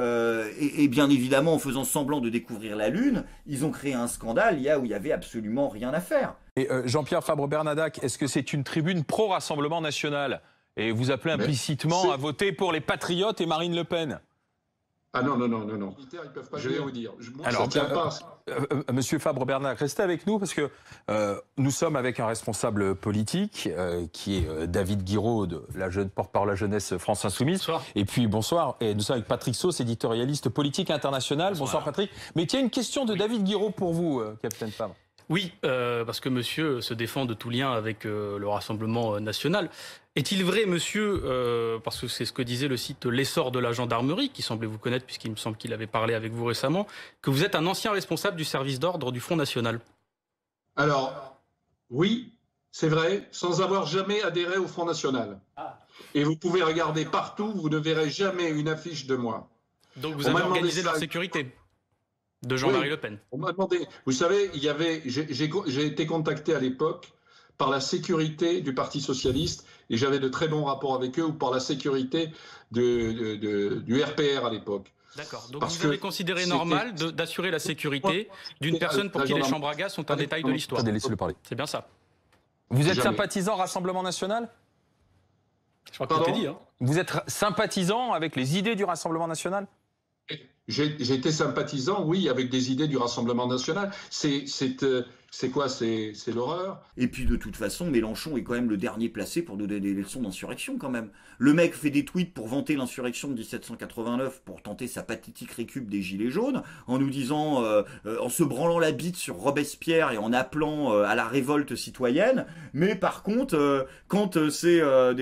Et bien évidemment, en faisant semblant de découvrir la Lune, ils ont créé un scandale où il y avait absolument rien à faire. Et Jean-Pierre Fabre-Bernadac, est-ce que c'est une tribune pro-Rassemblement national? Et vous appelez implicitement à voter pour les Patriotes et Marine Le Pen? Ah non. Les militaires, ils peuvent pas vous dire. Moi, Alors, ça tient pas. Monsieur Fabre-Bernard, restez avec nous parce que nous sommes avec un responsable politique qui est David Guiraud, de la porte-parole à la jeunesse France Insoumise. Bonsoir. Et puis bonsoir. Et nous sommes avec Patrick Sauce, éditorialiste politique international. Bonsoir Patrick. Mais il y a une question de David Guiraud pour vous, capitaine Fabre. Oui, parce que monsieur se défend de tout lien avec le Rassemblement national. Est-il vrai, monsieur, parce que c'est ce que disait le site L'Essor de la gendarmerie, qui semblait vous connaître puisqu'il me semble qu'il avait parlé avec vous récemment, que vous êtes un ancien responsable du service d'ordre du Front National? Alors, oui, c'est vrai, sans avoir jamais adhéré au Front National. Et vous pouvez regarder partout, vous ne verrez jamais une affiche de moi. Donc vous avez organisé leur sécurité de Jean-Marie Le Pen. On m'a demandé. Vous savez, j'ai été contacté à l'époque par la sécurité du Parti socialiste et j'avais de très bons rapports avec eux, ou par la sécurité du RPR à l'époque. D'accord. Donc vous avez considéré normal d'assurer la sécurité d'une personne pour qui les chambres à gaz sont un détail de l'histoire. Laissez-le parler. C'est bien ça. Vous êtes sympathisant Rassemblement National? Je crois que tout est dit. Hein. Vous êtes sympathisant avec les idées du Rassemblement National? J'ai été sympathisant, oui, avec des idées du Rassemblement national. C'est quoi? C'est l'horreur. Et puis de toute façon, Mélenchon est quand même le dernier placé pour donner des leçons d'insurrection quand même. Le mec fait des tweets pour vanter l'insurrection de 1789, pour tenter sa pathétique récup des Gilets jaunes, en nous disant, en se branlant la bite sur Robespierre et en appelant à la révolte citoyenne. Mais par contre, quand c'est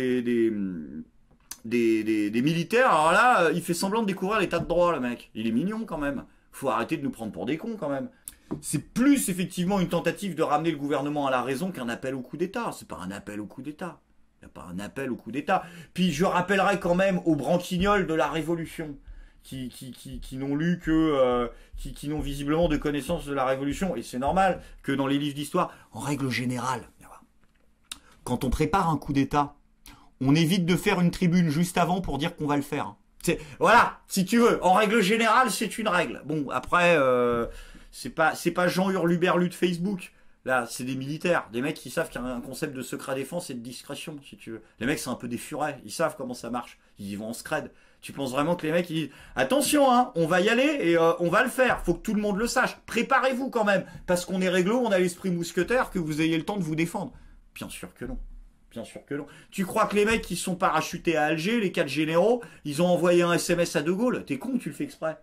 des militaires, alors là, il fait semblant de découvrir l'état de droit, le mec. Il est mignon quand même. Faut arrêter de nous prendre pour des cons quand même. C'est plus effectivement une tentative de ramener le gouvernement à la raison qu'un appel au coup d'État. C'est pas un appel au coup d'État. Il n'y a pas un appel au coup d'État. Puis je rappellerai quand même aux branquignols de la Révolution, qui n'ont lu que, qui n'ont visiblement de connaissances de la Révolution, et c'est normal que dans les livres d'histoire, en règle générale, quand on prépare un coup d'État, on évite de faire une tribune juste avant pour dire qu'on va le faire. Voilà, si tu veux, en règle générale, c'est une règle. Bon, après, c'est pas Jean Hurluberlu de Facebook. Là, c'est des militaires, des mecs qui savent qu'il y a un concept de secret défense et de discrétion, si tu veux. Les mecs, c'est un peu des furets, ils savent comment ça marche. Ils y vont en scred. Tu penses vraiment que les mecs, ils disent « Attention, hein, on va y aller et on va le faire. Faut que tout le monde le sache. Préparez-vous quand même. Parce qu'on est réglo, on a l'esprit mousquetaire, que vous ayez le temps de vous défendre. » Bien sûr que non. Bien sûr que non. Tu crois que les mecs qui sont parachutés à Alger, les 4 généraux, ils ont envoyé un SMS à De Gaulle? T'es con, tu le fais exprès.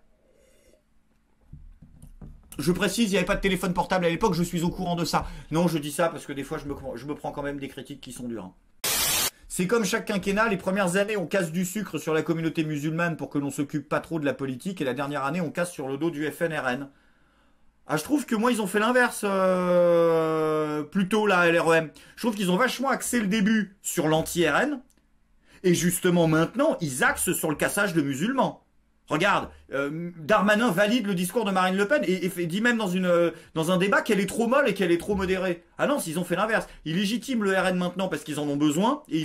Je précise, il n'y avait pas de téléphone portable à l'époque, je suis au courant de ça. Non, je dis ça parce que des fois, je me prends quand même des critiques qui sont dures. Hein. C'est comme chaque quinquennat, les premières années, on casse du sucre sur la communauté musulmane pour que l'on s'occupe pas trop de la politique, et la dernière année, on casse sur le dos du FNRN. Ah, je trouve que moi, ils ont fait l'inverse plutôt, là, LREM. Je trouve qu'ils ont vachement axé le début sur l'anti-RN. Et justement, maintenant, ils axent sur le cassage de musulmans. Regarde, Darmanin valide le discours de Marine Le Pen et dit même dans un débat qu'elle est trop molle et qu'elle est trop modérée. Ah non, ils ont fait l'inverse. Ils légitiment le RN maintenant parce qu'ils en ont besoin et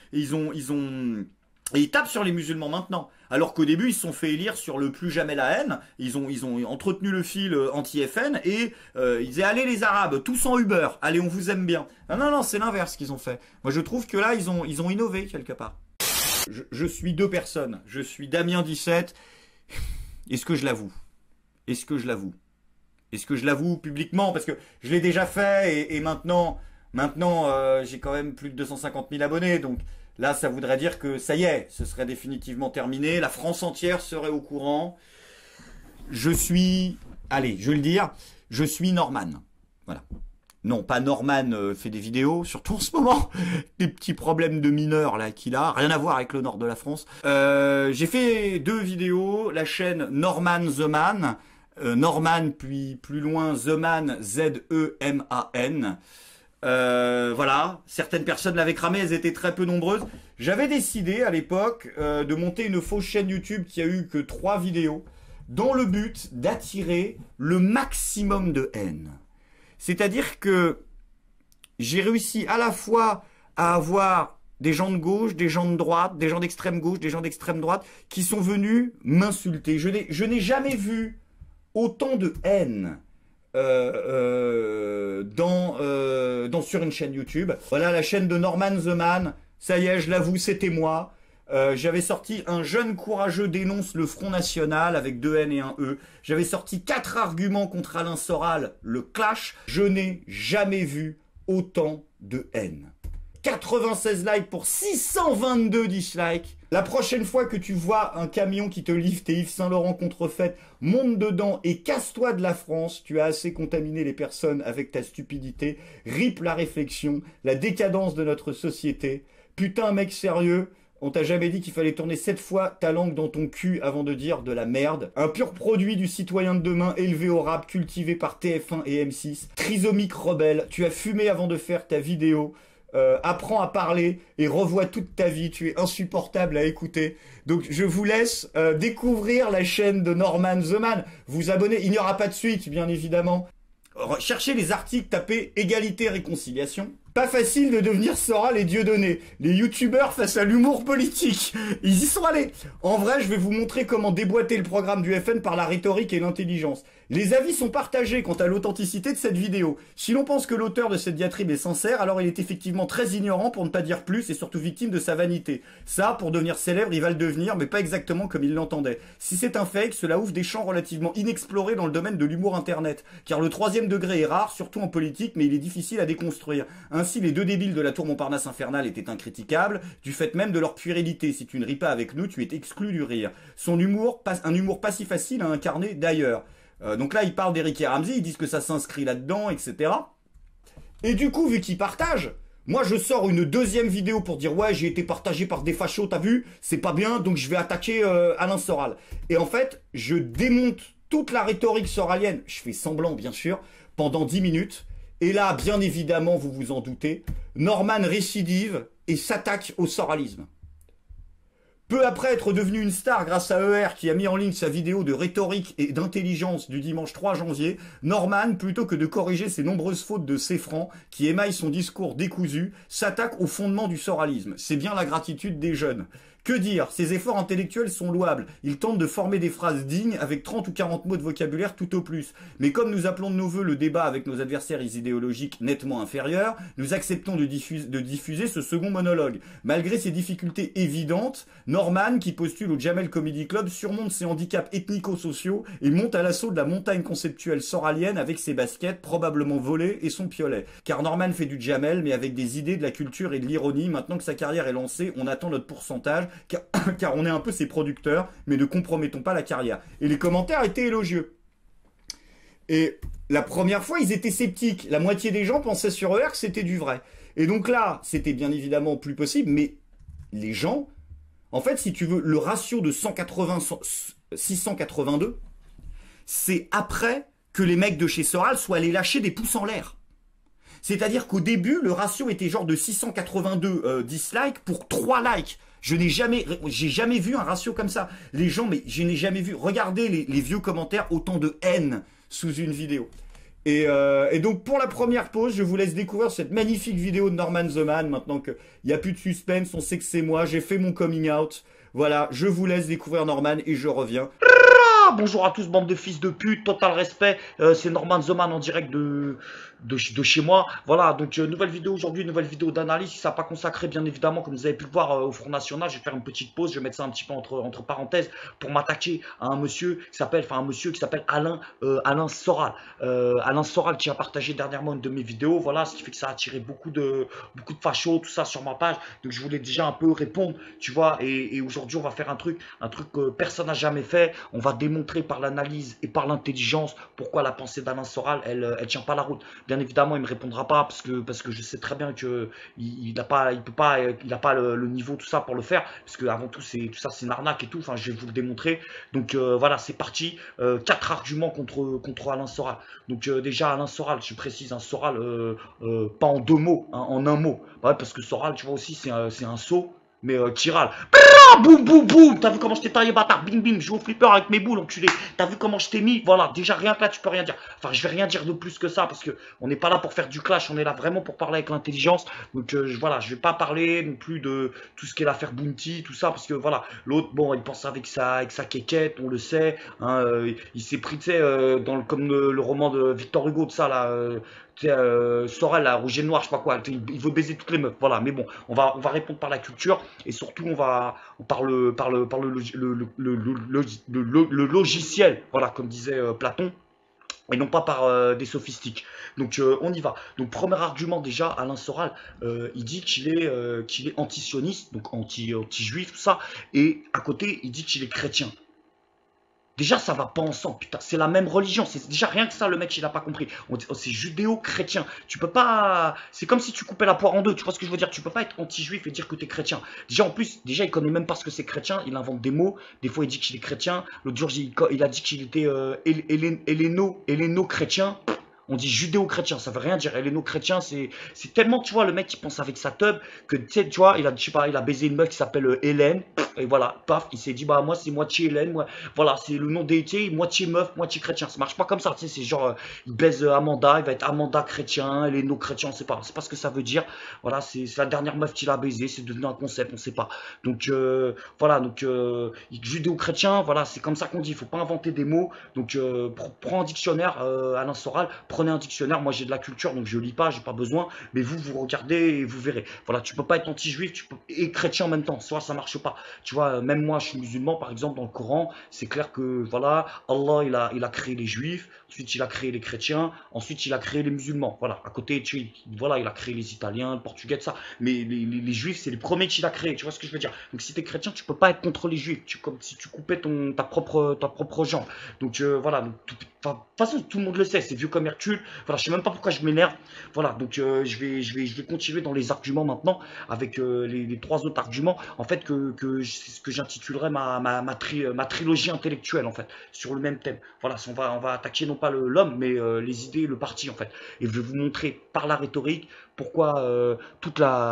ils tapent sur les musulmans maintenant. Alors qu'au début, ils se sont fait élire sur le plus jamais la haine. Ils ont entretenu le fil anti-FN et ils disaient allez les Arabes, tous en Uber, allez on vous aime bien. Non, c'est l'inverse qu'ils ont fait. Moi je trouve que là, ils ont innové quelque part. Je suis deux personnes. Je suis Damien 17. Est-ce que je l'avoue? Est-ce que je l'avoue publiquement? Parce que je l'ai déjà fait et maintenant j'ai quand même plus de 250 000 abonnés. Donc là, ça voudrait dire que ça y est, ce serait définitivement terminé. La France entière serait au courant. Je suis Norman. Voilà. Non, pas Norman fait des vidéos, surtout en ce moment. Des petits problèmes de mineurs là qu'il a, rien à voir avec le nord de la France. J'ai fait 2 vidéos, la chaîne Norman The Man, Norman puis plus loin The Man, Z-E-M-A-N. Voilà, certaines personnes l'avaient cramé, elles étaient très peu nombreuses. J'avais décidé à l'époque de monter une fausse chaîne YouTube qui a eu que 3 vidéos, dans le but d'attirer le maximum de haine. C'est-à-dire que j'ai réussi à la fois à avoir des gens de gauche, des gens de droite, des gens d'extrême gauche, des gens d'extrême droite qui sont venus m'insulter. Je n'ai jamais vu autant de haine sur une chaîne YouTube. Voilà la chaîne de Norman The Man. Ça y est, je l'avoue, c'était moi. J'avais sorti un jeune courageux dénonce le Front National avec 2 N et un E. J'avais sorti 4 arguments contre Alain Soral, le clash. Je n'ai jamais vu autant de haine. 96 likes pour 622 dislikes. La prochaine fois que tu vois un camion qui te livre tes Yves Saint Laurent contrefaits, monte dedans et casse-toi de la France. Tu as assez contaminé les personnes avec ta stupidité. Rip la réflexion, la décadence de notre société. Putain, mec sérieux, on t'a jamais dit qu'il fallait tourner 7 fois ta langue dans ton cul avant de dire de la merde. Un pur produit du citoyen de demain élevé au rap, cultivé par TF1 et M6. Trisomique rebelle, tu as fumé avant de faire ta vidéo. Apprends à parler et revois toute ta vie. Tu es insupportable à écouter. Donc je vous laisse découvrir la chaîne de Norman The Man. Vous abonner, il n'y aura pas de suite bien évidemment. Cherchez les articles, tapez égalité réconciliation. Pas facile de devenir Soral et Dieudonné. Les youtubeurs face à l'humour politique. Ils y sont allés. En vrai, je vais vous montrer comment déboîter le programme du FN par la rhétorique et l'intelligence. Les avis sont partagés quant à l'authenticité de cette vidéo. Si l'on pense que l'auteur de cette diatribe est sincère, alors il est effectivement très ignorant pour ne pas dire plus et surtout victime de sa vanité. Ça, pour devenir célèbre, il va le devenir, mais pas exactement comme il l'entendait. Si c'est un fake, cela ouvre des champs relativement inexplorés dans le domaine de l'humour internet. Car le 3e degré est rare, surtout en politique, mais il est difficile à déconstruire. Ainsi, les 2 débiles de la tour Montparnasse infernale étaient incritiquables, du fait même de leur puérilité. Si tu ne ris pas avec nous, tu es exclu du rire. Son humour, un humour pas si facile à incarner d'ailleurs. Donc là, ils parlent d'Eric et Ramsey, ils disent que ça s'inscrit là-dedans, etc. Et du coup, vu qu'ils partagent, moi je sors une 2e vidéo pour dire « Ouais, j'ai été partagé par des fachos, t'as vu? C'est pas bien, donc je vais attaquer Alain Soral. » Et en fait, je démonte toute la rhétorique soralienne, je fais semblant bien sûr, pendant 10 minutes. Et là, bien évidemment, vous vous en doutez, Norman récidive et s'attaque au soralisme. Peu après être devenu une star grâce à ER qui a mis en ligne sa vidéo de rhétorique et d'intelligence du dimanche 3 janvier, Norman, plutôt que de corriger ses nombreuses fautes de Céfran, qui émaillent son discours décousu, s'attaque au fondement du soralisme. C'est bien la gratitude des jeunes. Que dire? Ses efforts intellectuels sont louables. Il tente de former des phrases dignes avec 30 ou 40 mots de vocabulaire tout au plus. Mais comme nous appelons de nos voeux le débat avec nos adversaires idéologiques nettement inférieurs, nous acceptons de diffuser ce second monologue. Malgré ses difficultés évidentes, Norman, qui postule au Jamel Comedy Club, surmonte ses handicaps ethnico-sociaux et monte à l'assaut de la montagne conceptuelle soralienne avec ses baskets probablement volées et son piolet. Car Norman fait du Jamel, mais avec des idées de la culture et de l'ironie. Maintenant que sa carrière est lancée, on attend notre pourcentage. Car on est un peu ses producteurs, mais ne compromettons pas la carrière. Et les commentaires étaient élogieux. Et la première fois, ils étaient sceptiques. La moitié des gens pensaient sur ER que c'était du vrai. Et donc là, c'était bien évidemment plus possible, mais les gens, en fait, si tu veux, le ratio de 682, c'est après que les mecs de chez Soral soient allés lâcher des pouces en l'air. C'est-à-dire qu'au début, le ratio était genre de 682 dislikes pour 3 likes. J'ai jamais vu un ratio comme ça. Les gens, mais je n'ai jamais vu. Regardez les vieux commentaires, autant de haine sous une vidéo. Et donc, pour la première pause, je vous laisse découvrir cette magnifique vidéo de Norman The Man. Maintenant qu'il n'y a plus de suspense, on sait que c'est moi. J'ai fait mon coming out. Voilà, je vous laisse découvrir Norman et je reviens. Bonjour à tous, bande de fils de pute, total respect. C'est Norman The Man en direct de chez moi. Voilà, donc nouvelle vidéo aujourd'hui, nouvelle vidéo d'analyse. Si ça n'a pas consacré, bien évidemment, comme vous avez pu le voir au Front National, je vais faire une petite pause. Je vais mettre ça un petit peu entre parenthèses pour m'attaquer à un monsieur qui s'appelle, Alain Soral. Alain Soral qui a partagé dernièrement une de mes vidéos. Voilà, ce qui fait que ça a attiré beaucoup de fachos, tout ça sur ma page. Donc je voulais déjà un peu répondre, tu vois. Et aujourd'hui, on va faire un truc que personne n'a jamais fait. On va démontrer par l'analyse et par l'intelligence pourquoi la pensée d'Alain Soral, elle tient pas la route. Bien évidemment, il me répondra pas parce que je sais très bien que il n'a pas le niveau tout ça pour le faire, parce que avant tout c'est une arnaque et tout. Enfin, je vais vous le démontrer. Donc voilà, c'est parti. 4 arguments contre Alain Soral. Donc déjà Alain Soral, je précise, un Soral pas en 2 mots, hein, en un mot. Ouais, parce que Soral, tu vois aussi, c'est un sot. Mais qui râle. Boum, boum, boum. T'as vu comment je t'ai taillé, bâtard? Bim, bim. Je joue au flipper avec mes boules, enculé. T'as vu comment je t'ai mis? Voilà, déjà rien que là, tu peux rien dire. Enfin, je vais rien dire de plus que ça parce que on n'est pas là pour faire du clash. On est là vraiment pour parler avec l'intelligence. Donc voilà, je vais pas parler non plus de tout ce qu'est l'affaire Bounty, tout ça, parce que voilà, l'autre, bon, il pense avec sa quéquette, on le sait. Hein, il s'est pris, tu sais, comme le roman de Victor Hugo, de ça là. Sorel, là, rouge et noir, je sais pas quoi, il veut baiser toutes les meufs, voilà, mais bon, on va répondre par la culture. et surtout par le logiciel, voilà, comme disait Platon, et non pas par des sophistiques. Donc on y va. Donc premier argument déjà, Alain Soral, il dit qu'il est anti-sioniste, donc anti-juif, tout ça, et à côté il dit qu'il est chrétien. Déjà, ça va pas ensemble, putain, c'est la même religion, c'est déjà rien que ça, le mec, il a pas compris. C'est judéo-chrétien. Tu peux pas, c'est comme si tu coupais la poire en deux, tu vois ce que je veux dire? Tu peux pas être anti-juif et dire que t'es chrétien. Déjà, en plus, déjà, il connaît même pas ce que c'est chrétien, il invente des mots, des fois il dit qu'il est chrétien, l'autre jour, il a dit qu'il était héléno-chrétien. On dit judéo-chrétien, ça veut rien dire. Héléno-chrétien, c'est tellement, tu vois, le mec qui pense avec sa teub que, tu sais, tu vois, je sais pas, il a baisé une meuf qui s'appelle Hélène, et voilà, paf, il s'est dit, bah, moi, c'est moitié Hélène, moi, voilà, c'est le nom des, tu sais, moitié meuf, moitié chrétien. Ça marche pas comme ça, tu sais, c'est genre, il baise Amanda, il va être Amanda chrétien, héléno-chrétien, on sait pas ce que ça veut dire. Voilà, c'est la dernière meuf qu'il a baisé, c'est devenu un concept, on sait pas. Donc, voilà, donc, judéo-chrétien, voilà, c'est comme ça qu'on dit, il faut pas inventer des mots. Donc, prends un dictionnaire, Alain Soral, prenez un dictionnaire, moi j'ai de la culture donc je lis pas, j'ai pas besoin, mais vous regardez et vous verrez. Voilà, tu peux pas être anti-juif et chrétien en même temps, soit ça marche pas. Tu vois, même moi je suis musulman par exemple, dans le Coran, c'est clair que voilà, Allah il a créé les juifs, ensuite il a créé les chrétiens, ensuite il a créé les musulmans. Voilà, à côté, voilà, il a créé les Italiens, le Portugais, tout ça, mais les juifs c'est les premiers qu'il a créés, tu vois ce que je veux dire. Donc si t'es chrétien, tu peux pas être contre les juifs, comme si tu coupais ta propre jambe. Donc voilà, de toute façon tout le monde le sait, c'est vieux comme Hercule. Voilà, je sais même pas pourquoi je m'énerve. Voilà, donc je vais continuer dans les arguments maintenant avec les trois autres arguments en fait c'est ce que j'intitulerai ma trilogie intellectuelle en fait sur le même thème. Voilà, on va attaquer non pas l'homme mais les idées, le parti en fait. Et je vais vous montrer par la rhétorique pourquoi tout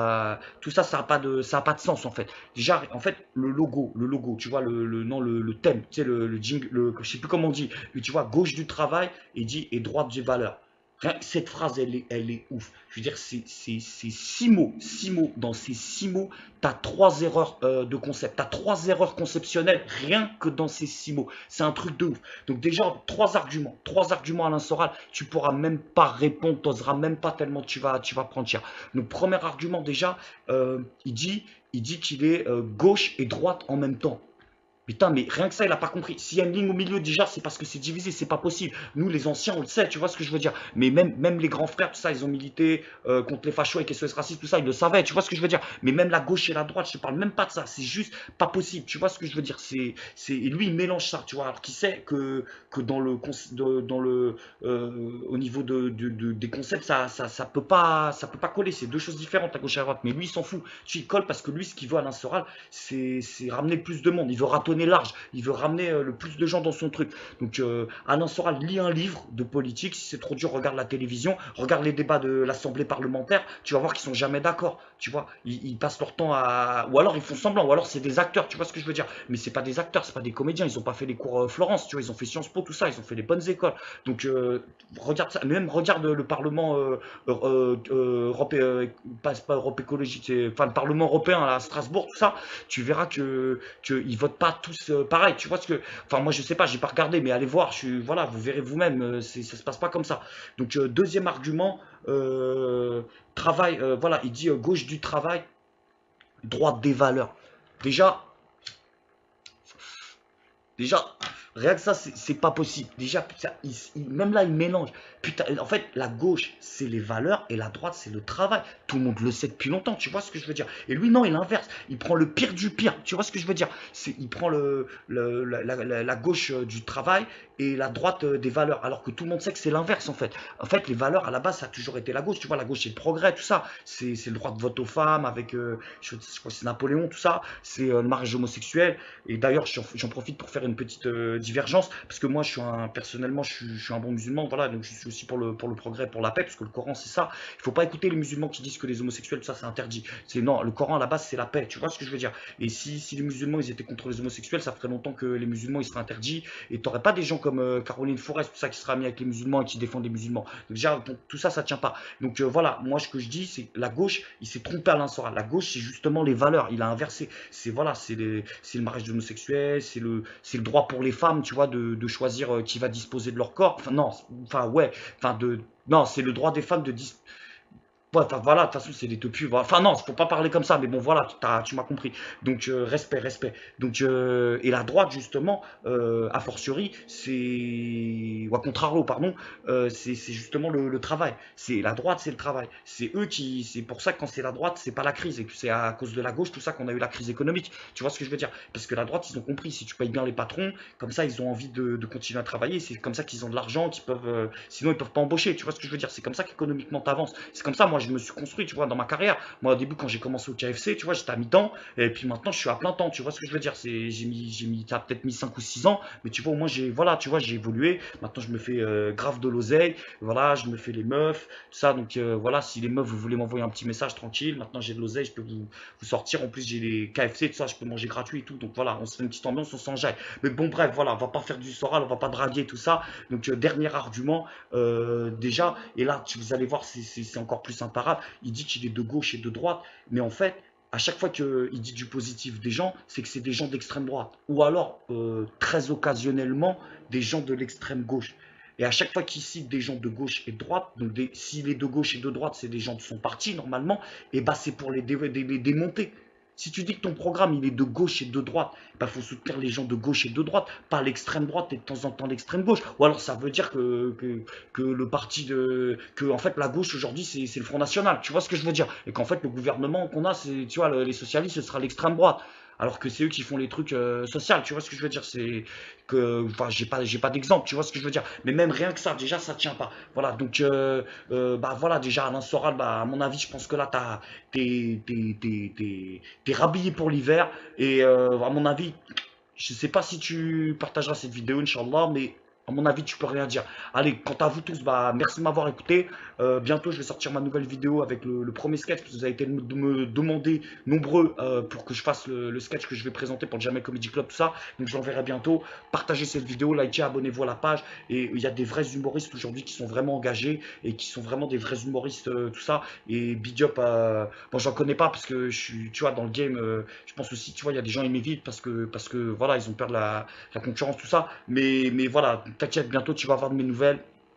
ça ça a pas de sens en fait. Déjà en fait le logo, tu vois le thème, tu sais le jingle, je sais plus comment on dit, tu vois gauche du travail et droite des valeurs. Cette phrase, elle est ouf. Je veux dire, c'est 6 mots. 6 mots. Dans ces 6 mots, tu as 3 erreurs de concept. Tu as 3 erreurs conceptionnelles rien que dans ces 6 mots. C'est un truc de ouf. Donc déjà, 3 arguments. 3 arguments Alain Soral. Tu pourras même pas répondre. Tu n'oseras même pas tellement tu vas prendre cher. Donc premier argument déjà, il dit qu'il est gauche et droite en même temps. Putain, mais rien que ça, il a pas compris. S'il y a une ligne au milieu, déjà, c'est parce que c'est divisé, c'est pas possible. Nous, les anciens, on le sait, tu vois ce que je veux dire. Mais même les grands frères, tout ça, ils ont milité contre les fachos et SOS racistes, tout ça, ils le savaient, tu vois ce que je veux dire. Mais même la gauche et la droite, je te parle même pas de ça. C'est juste pas possible, tu vois ce que je veux dire. Et lui, il mélange ça, tu vois. Alors qu'il sait que au niveau des concepts, ça peut pas coller. C'est deux choses différentes, la gauche et la droite. Mais lui, il s'en fout. Il colle parce que lui, ce qu'il veut, Alain Soral, c'est ramener plus de monde. Il veut ratonner large, il veut ramener le plus de gens dans son truc. Donc Alain Soral lit un livre de politique, si c'est trop dur, regarde la télévision, regarde les débats de l'Assemblée parlementaire, tu vas voir qu'ils sont jamais d'accord, tu vois, ils passent leur temps ou alors ils font semblant, ou alors c'est des acteurs, tu vois ce que je veux dire, mais c'est pas des acteurs, c'est pas des comédiens, ils ont pas fait les cours Florence, tu vois, ils ont fait Sciences Po, tout ça, ils ont fait les bonnes écoles. Donc regarde ça, même regarde le Parlement européen, pas Europe écologique, enfin le Parlement européen à Strasbourg, tout ça, tu verras que ils votent pas tous pareil, tu vois ce que, enfin moi je sais pas, j'ai pas regardé, mais allez voir, voilà, vous verrez vous-même, ça se passe pas comme ça. Donc deuxième argument, travail, voilà, il dit gauche du travail, droite des valeurs. Déjà, rien que ça, c'est pas possible. Déjà, putain, même là, il mélange. Putain, en fait, la gauche, c'est les valeurs et la droite, c'est le travail. Tout le monde le sait depuis longtemps, tu vois ce que je veux dire. Et lui, non, il inverse. Il prend le pire du pire, tu vois ce que je veux dire. Il prend la gauche du travail et la droite des valeurs, alors que tout le monde sait que c'est l'inverse, en fait. En fait, les valeurs, à la base, ça a toujours été la gauche. Tu vois, la gauche, c'est le progrès, tout ça. C'est le droit de vote aux femmes avec, je crois que c'est Napoléon, tout ça. C'est le mariage homosexuel. Et d'ailleurs, j'en profite pour faire une petite divergence, parce que moi, personnellement, je suis un bon musulman, voilà, donc je suis aussi pour le progrès, pour la paix, parce que le Coran, c'est ça. Il faut pas écouter les musulmans qui disent que les homosexuels, tout ça, c'est interdit. Non, le Coran, à la base, c'est la paix, tu vois ce que je veux dire. Et si les musulmans, ils étaient contre les homosexuels, ça ferait longtemps que les musulmans, ils seraient interdits, et t'aurais pas des gens comme Caroline Forest, tout ça, qui sera mis avec les musulmans et qui défendent les musulmans. Donc déjà, tout ça, ça tient pas. Donc voilà, moi, ce que je dis, c'est la gauche, il s'est trompé à l'instant. La gauche, c'est justement les valeurs, il a inversé. C'est le mariage homosexuel, c'est le droit pour les femmes, tu vois, de choisir qui va disposer de leur corps. Non, c'est le droit des femmes Ouais, voilà, de toute façon, c'est des teupus. Voilà. Enfin, non, faut pas parler comme ça, mais bon, voilà, tu m'as compris. Donc, respect. Donc, et la droite, justement, a fortiori, ou à contrario, pardon, c'est justement le travail. C'est la droite, c'est le travail. C'est eux qui. C'est pour ça que quand c'est la droite, c'est pas la crise. Et que c'est à cause de la gauche, tout ça, qu'on a eu la crise économique. Tu vois ce que je veux dire? Parce que la droite, ils ont compris, si tu payes bien les patrons, comme ça, ils ont envie de continuer à travailler. C'est comme ça qu'ils ont de l'argent, qu'ils peuvent. Sinon, ils peuvent pas embaucher. Tu vois ce que je veux dire? C'est comme ça qu'économiquement, t'avances. C'est comme ça, moi, je me suis construit, tu vois, dans ma carrière. Moi, au début, quand j'ai commencé au KFC, tu vois, j'étais à mi-temps, et puis maintenant, je suis à plein temps, tu vois ce que je veux dire. Ça a peut-être mis 5 ou 6 ans, mais tu vois, au moins, voilà, tu vois, j'ai évolué. Maintenant, je me fais grave de l'oseille, voilà, je me fais les meufs, tout ça. Donc, voilà, si les meufs, vous voulez m'envoyer un petit message tranquille, maintenant, j'ai de l'oseille, je peux vous sortir. En plus, j'ai les KFC, tout ça, je peux manger gratuit et tout. Donc, voilà, on se fait une petite ambiance, on s'enjaille. Mais bon, bref, voilà, on va pas faire du Soral, on va pas draguer, tout ça. Donc, dernier argument, déjà, et là, vous allez voir, c'est encore plus imparable. Il dit qu'il est de gauche et de droite, mais en fait, à chaque fois qu'il dit du positif des gens, c'est que c'est des gens d'extrême droite, ou alors, très occasionnellement, des gens de l'extrême gauche. Et à chaque fois qu'il cite des gens de gauche et de droite, donc s'il est de gauche et de droite, c'est des gens de son parti, normalement, et bah c'est pour les démonter. Si tu dis que ton programme il est de gauche et de droite, il faut soutenir les gens de gauche et de droite, pas l'extrême droite et de temps en temps l'extrême gauche. Ou alors ça veut dire que le parti en fait la gauche aujourd'hui c'est le Front National, tu vois ce que je veux dire? Et qu'en fait le gouvernement qu'on a, c'est, tu vois, les socialistes, ce sera l'extrême droite. Alors que c'est eux qui font les trucs sociaux, tu vois ce que je veux dire? C'est que, enfin, j'ai pas d'exemple, tu vois ce que je veux dire? Mais même rien que ça, déjà, ça tient pas. Voilà, donc, bah voilà, déjà, Alain Soral, bah, à mon avis, je pense que là, t'es rhabillé pour l'hiver. Et à mon avis, je sais pas si tu partageras cette vidéo, Inch'Allah, mais à mon avis, tu peux rien dire. Allez, quant à vous tous, bah, merci de m'avoir écouté. Bientôt, je vais sortir ma nouvelle vidéo avec le premier sketch, parce que vous avez été me demander nombreux pour que je fasse le sketch que je vais présenter pour le Jamel Comedy Club, tout ça. Donc, je l'enverrai bientôt. Partagez cette vidéo, likez, abonnez-vous à la page. Et il y a des vrais humoristes aujourd'hui qui sont vraiment engagés et qui sont vraiment des vrais humoristes, tout ça. Et big up, bon, j'en connais pas parce que je suis, tu vois, dans le game, je pense aussi, tu vois, il y a des gens qui m'évitent parce que voilà, ils ont peur de la concurrence, tout ça. Mais voilà. T'inquiète, bientôt tu vas avoir de mes nouvelles.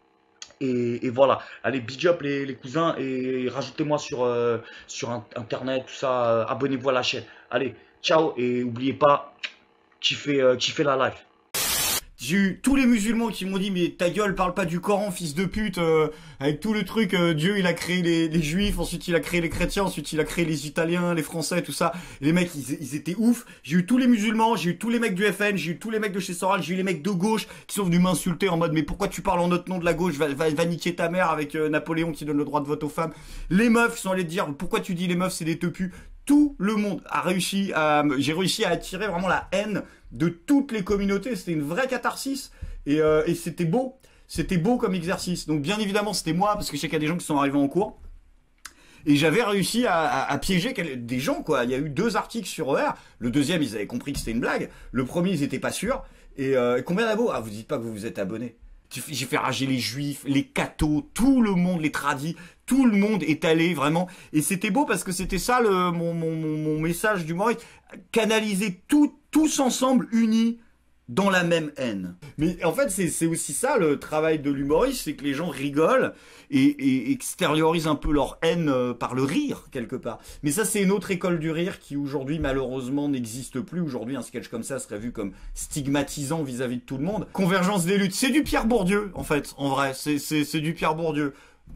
Et voilà. Allez, big up les cousins. Et rajoutez-moi sur internet, tout ça. Abonnez-vous à la chaîne. Allez, ciao. Et n'oubliez pas, kiffez la life. J'ai eu tous les musulmans qui m'ont dit mais ta gueule, parle pas du Coran, fils de pute, avec tout le truc, Dieu il a créé les juifs, ensuite il a créé les chrétiens, ensuite il a créé les italiens, les français, tout ça. Et les mecs ils étaient ouf. J'ai eu tous les musulmans, j'ai eu tous les mecs du FN, j'ai eu tous les mecs de chez Soral, j'ai eu les mecs de gauche qui sont venus m'insulter en mode mais pourquoi tu parles en notre nom de la gauche, va niquer ta mère avec Napoléon qui donne le droit de vote aux femmes. Les meufs qui sont allés te dire pourquoi tu dis les meufs c'est des teupus. Tout le monde a réussi j'ai réussi à attirer vraiment la haine de toutes les communautés. C'était une vraie catharsis et c'était beau. C'était beau comme exercice. Donc bien évidemment c'était moi parce que je sais qu'il y a des gens qui sont arrivés en cours. Et j'avais réussi à piéger des gens, quoi. Il y a eu 2 articles sur ER. Le deuxième, ils avaient compris que c'était une blague. Le premier, ils étaient pas sûrs. Et combien d'abos? Ah, vous dites pas que vous vous êtes abonné. J'ai fait rager les juifs, les cathos, tout le monde, les tradis, tout le monde est allé vraiment. Et c'était beau parce que c'était ça mon message d'humoriste. Canaliser tous ensemble, unis dans la même haine. Mais en fait, c'est aussi ça le travail de l'humoriste, c'est que les gens rigolent et extériorisent un peu leur haine par le rire, quelque part. Mais ça, c'est une autre école du rire qui, aujourd'hui, malheureusement, n'existe plus. Aujourd'hui, un sketch comme ça serait vu comme stigmatisant vis-à-vis de tout le monde. Convergence des luttes, c'est du Pierre Bourdieu, en fait, en vrai. C'est du Pierre Bourdieu.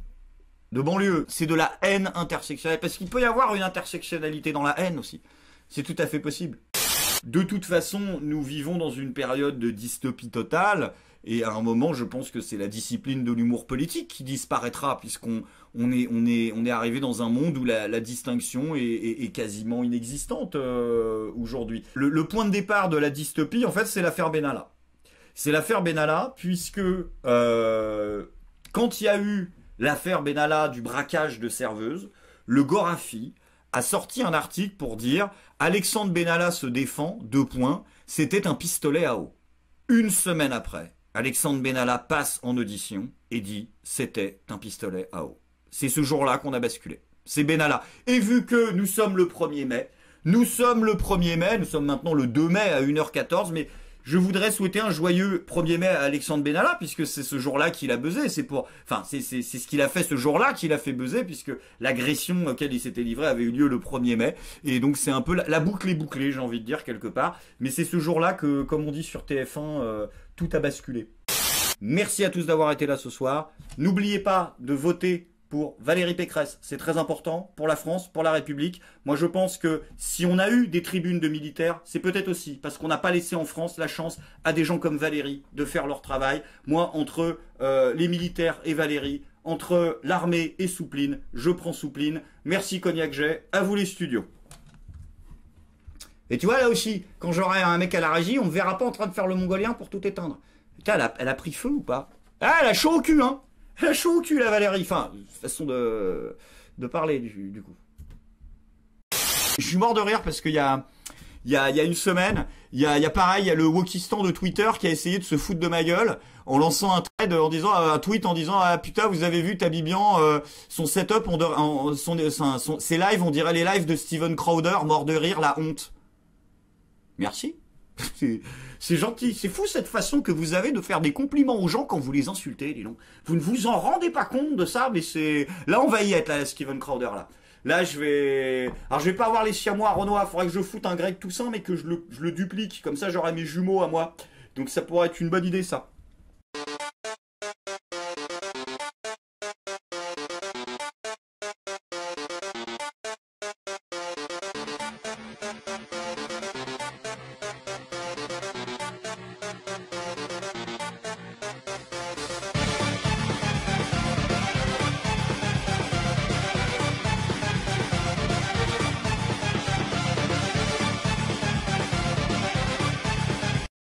De banlieue. C'est de la haine intersectionnelle. Parce qu'il peut y avoir une intersectionnalité dans la haine aussi. C'est tout à fait possible. De toute façon, nous vivons dans une période de dystopie totale, et à un moment, je pense que c'est la discipline de l'humour politique qui disparaîtra, puisqu'on est arrivé dans un monde où la distinction est quasiment inexistante aujourd'hui. Le point de départ de la dystopie, en fait, c'est l'affaire Benalla. C'est l'affaire Benalla, puisque quand il y a eu l'affaire Benalla du braquage de serveuses, le Gorafi a sorti un article pour dire « Alexandre Benalla se défend, : c'était un pistolet à eau ». Une semaine après, Alexandre Benalla passe en audition et dit « c'était un pistolet à eau ». C'est ce jour-là qu'on a basculé. C'est Benalla. Et vu que nous sommes le 1er mai, nous sommes maintenant le 2 mai à 1h14, mais je voudrais souhaiter un joyeux 1er mai à Alexandre Benalla, puisque c'est ce jour-là qu'il a buzzé. C'est ce qu'il a fait ce jour-là qu'il a fait buzzer, puisque l'agression auquel il s'était livré avait eu lieu le 1er mai. Et donc c'est un peu la boucle est bouclée, j'ai envie de dire, quelque part. Mais c'est ce jour-là que, comme on dit sur TF1, tout a basculé. Merci à tous d'avoir été là ce soir. N'oubliez pas de voter pour Valérie Pécresse. C'est très important pour la France, pour la République. Moi, je pense que si on a eu des tribunes de militaires, c'est peut-être aussi parce qu'on n'a pas laissé en France la chance à des gens comme Valérie de faire leur travail. Moi, entre les militaires et Valérie, entre l'armée et Soupline, je prends Soupline. Merci Cognac Jet. À vous les studios. Et tu vois, là aussi, quand j'aurai un mec à la régie, on ne verra pas en train de faire le mongolien pour tout éteindre. Putain, elle a pris feu ou pas? Ah, elle a chaud au cul, hein. Elle a chaud au cul, la Valérie. Enfin, façon de parler, du coup. Je suis mort de rire parce qu'il y a une semaine, il y a pareil, il y a le Wokistan de Twitter qui a essayé de se foutre de ma gueule en lançant un thread en disant, un tweet en disant, ah putain, vous avez vu Tabibian, son setup, ses lives, on dirait les lives de Steven Crowder, mort de rire, la honte. Merci. C'est gentil, c'est fou cette façon que vous avez de faire des compliments aux gens quand vous les insultez, dis donc. Vous ne vous en rendez pas compte de ça, mais c'est... Là, on va y être, là, Steven Crowder, là. Là, je vais... Alors, je vais pas avoir les siamois Renoir, faudrait que je foute un Greg Toussaint, mais que je le duplique, comme ça, j'aurai mes jumeaux à moi. Donc, ça pourrait être une bonne idée, ça.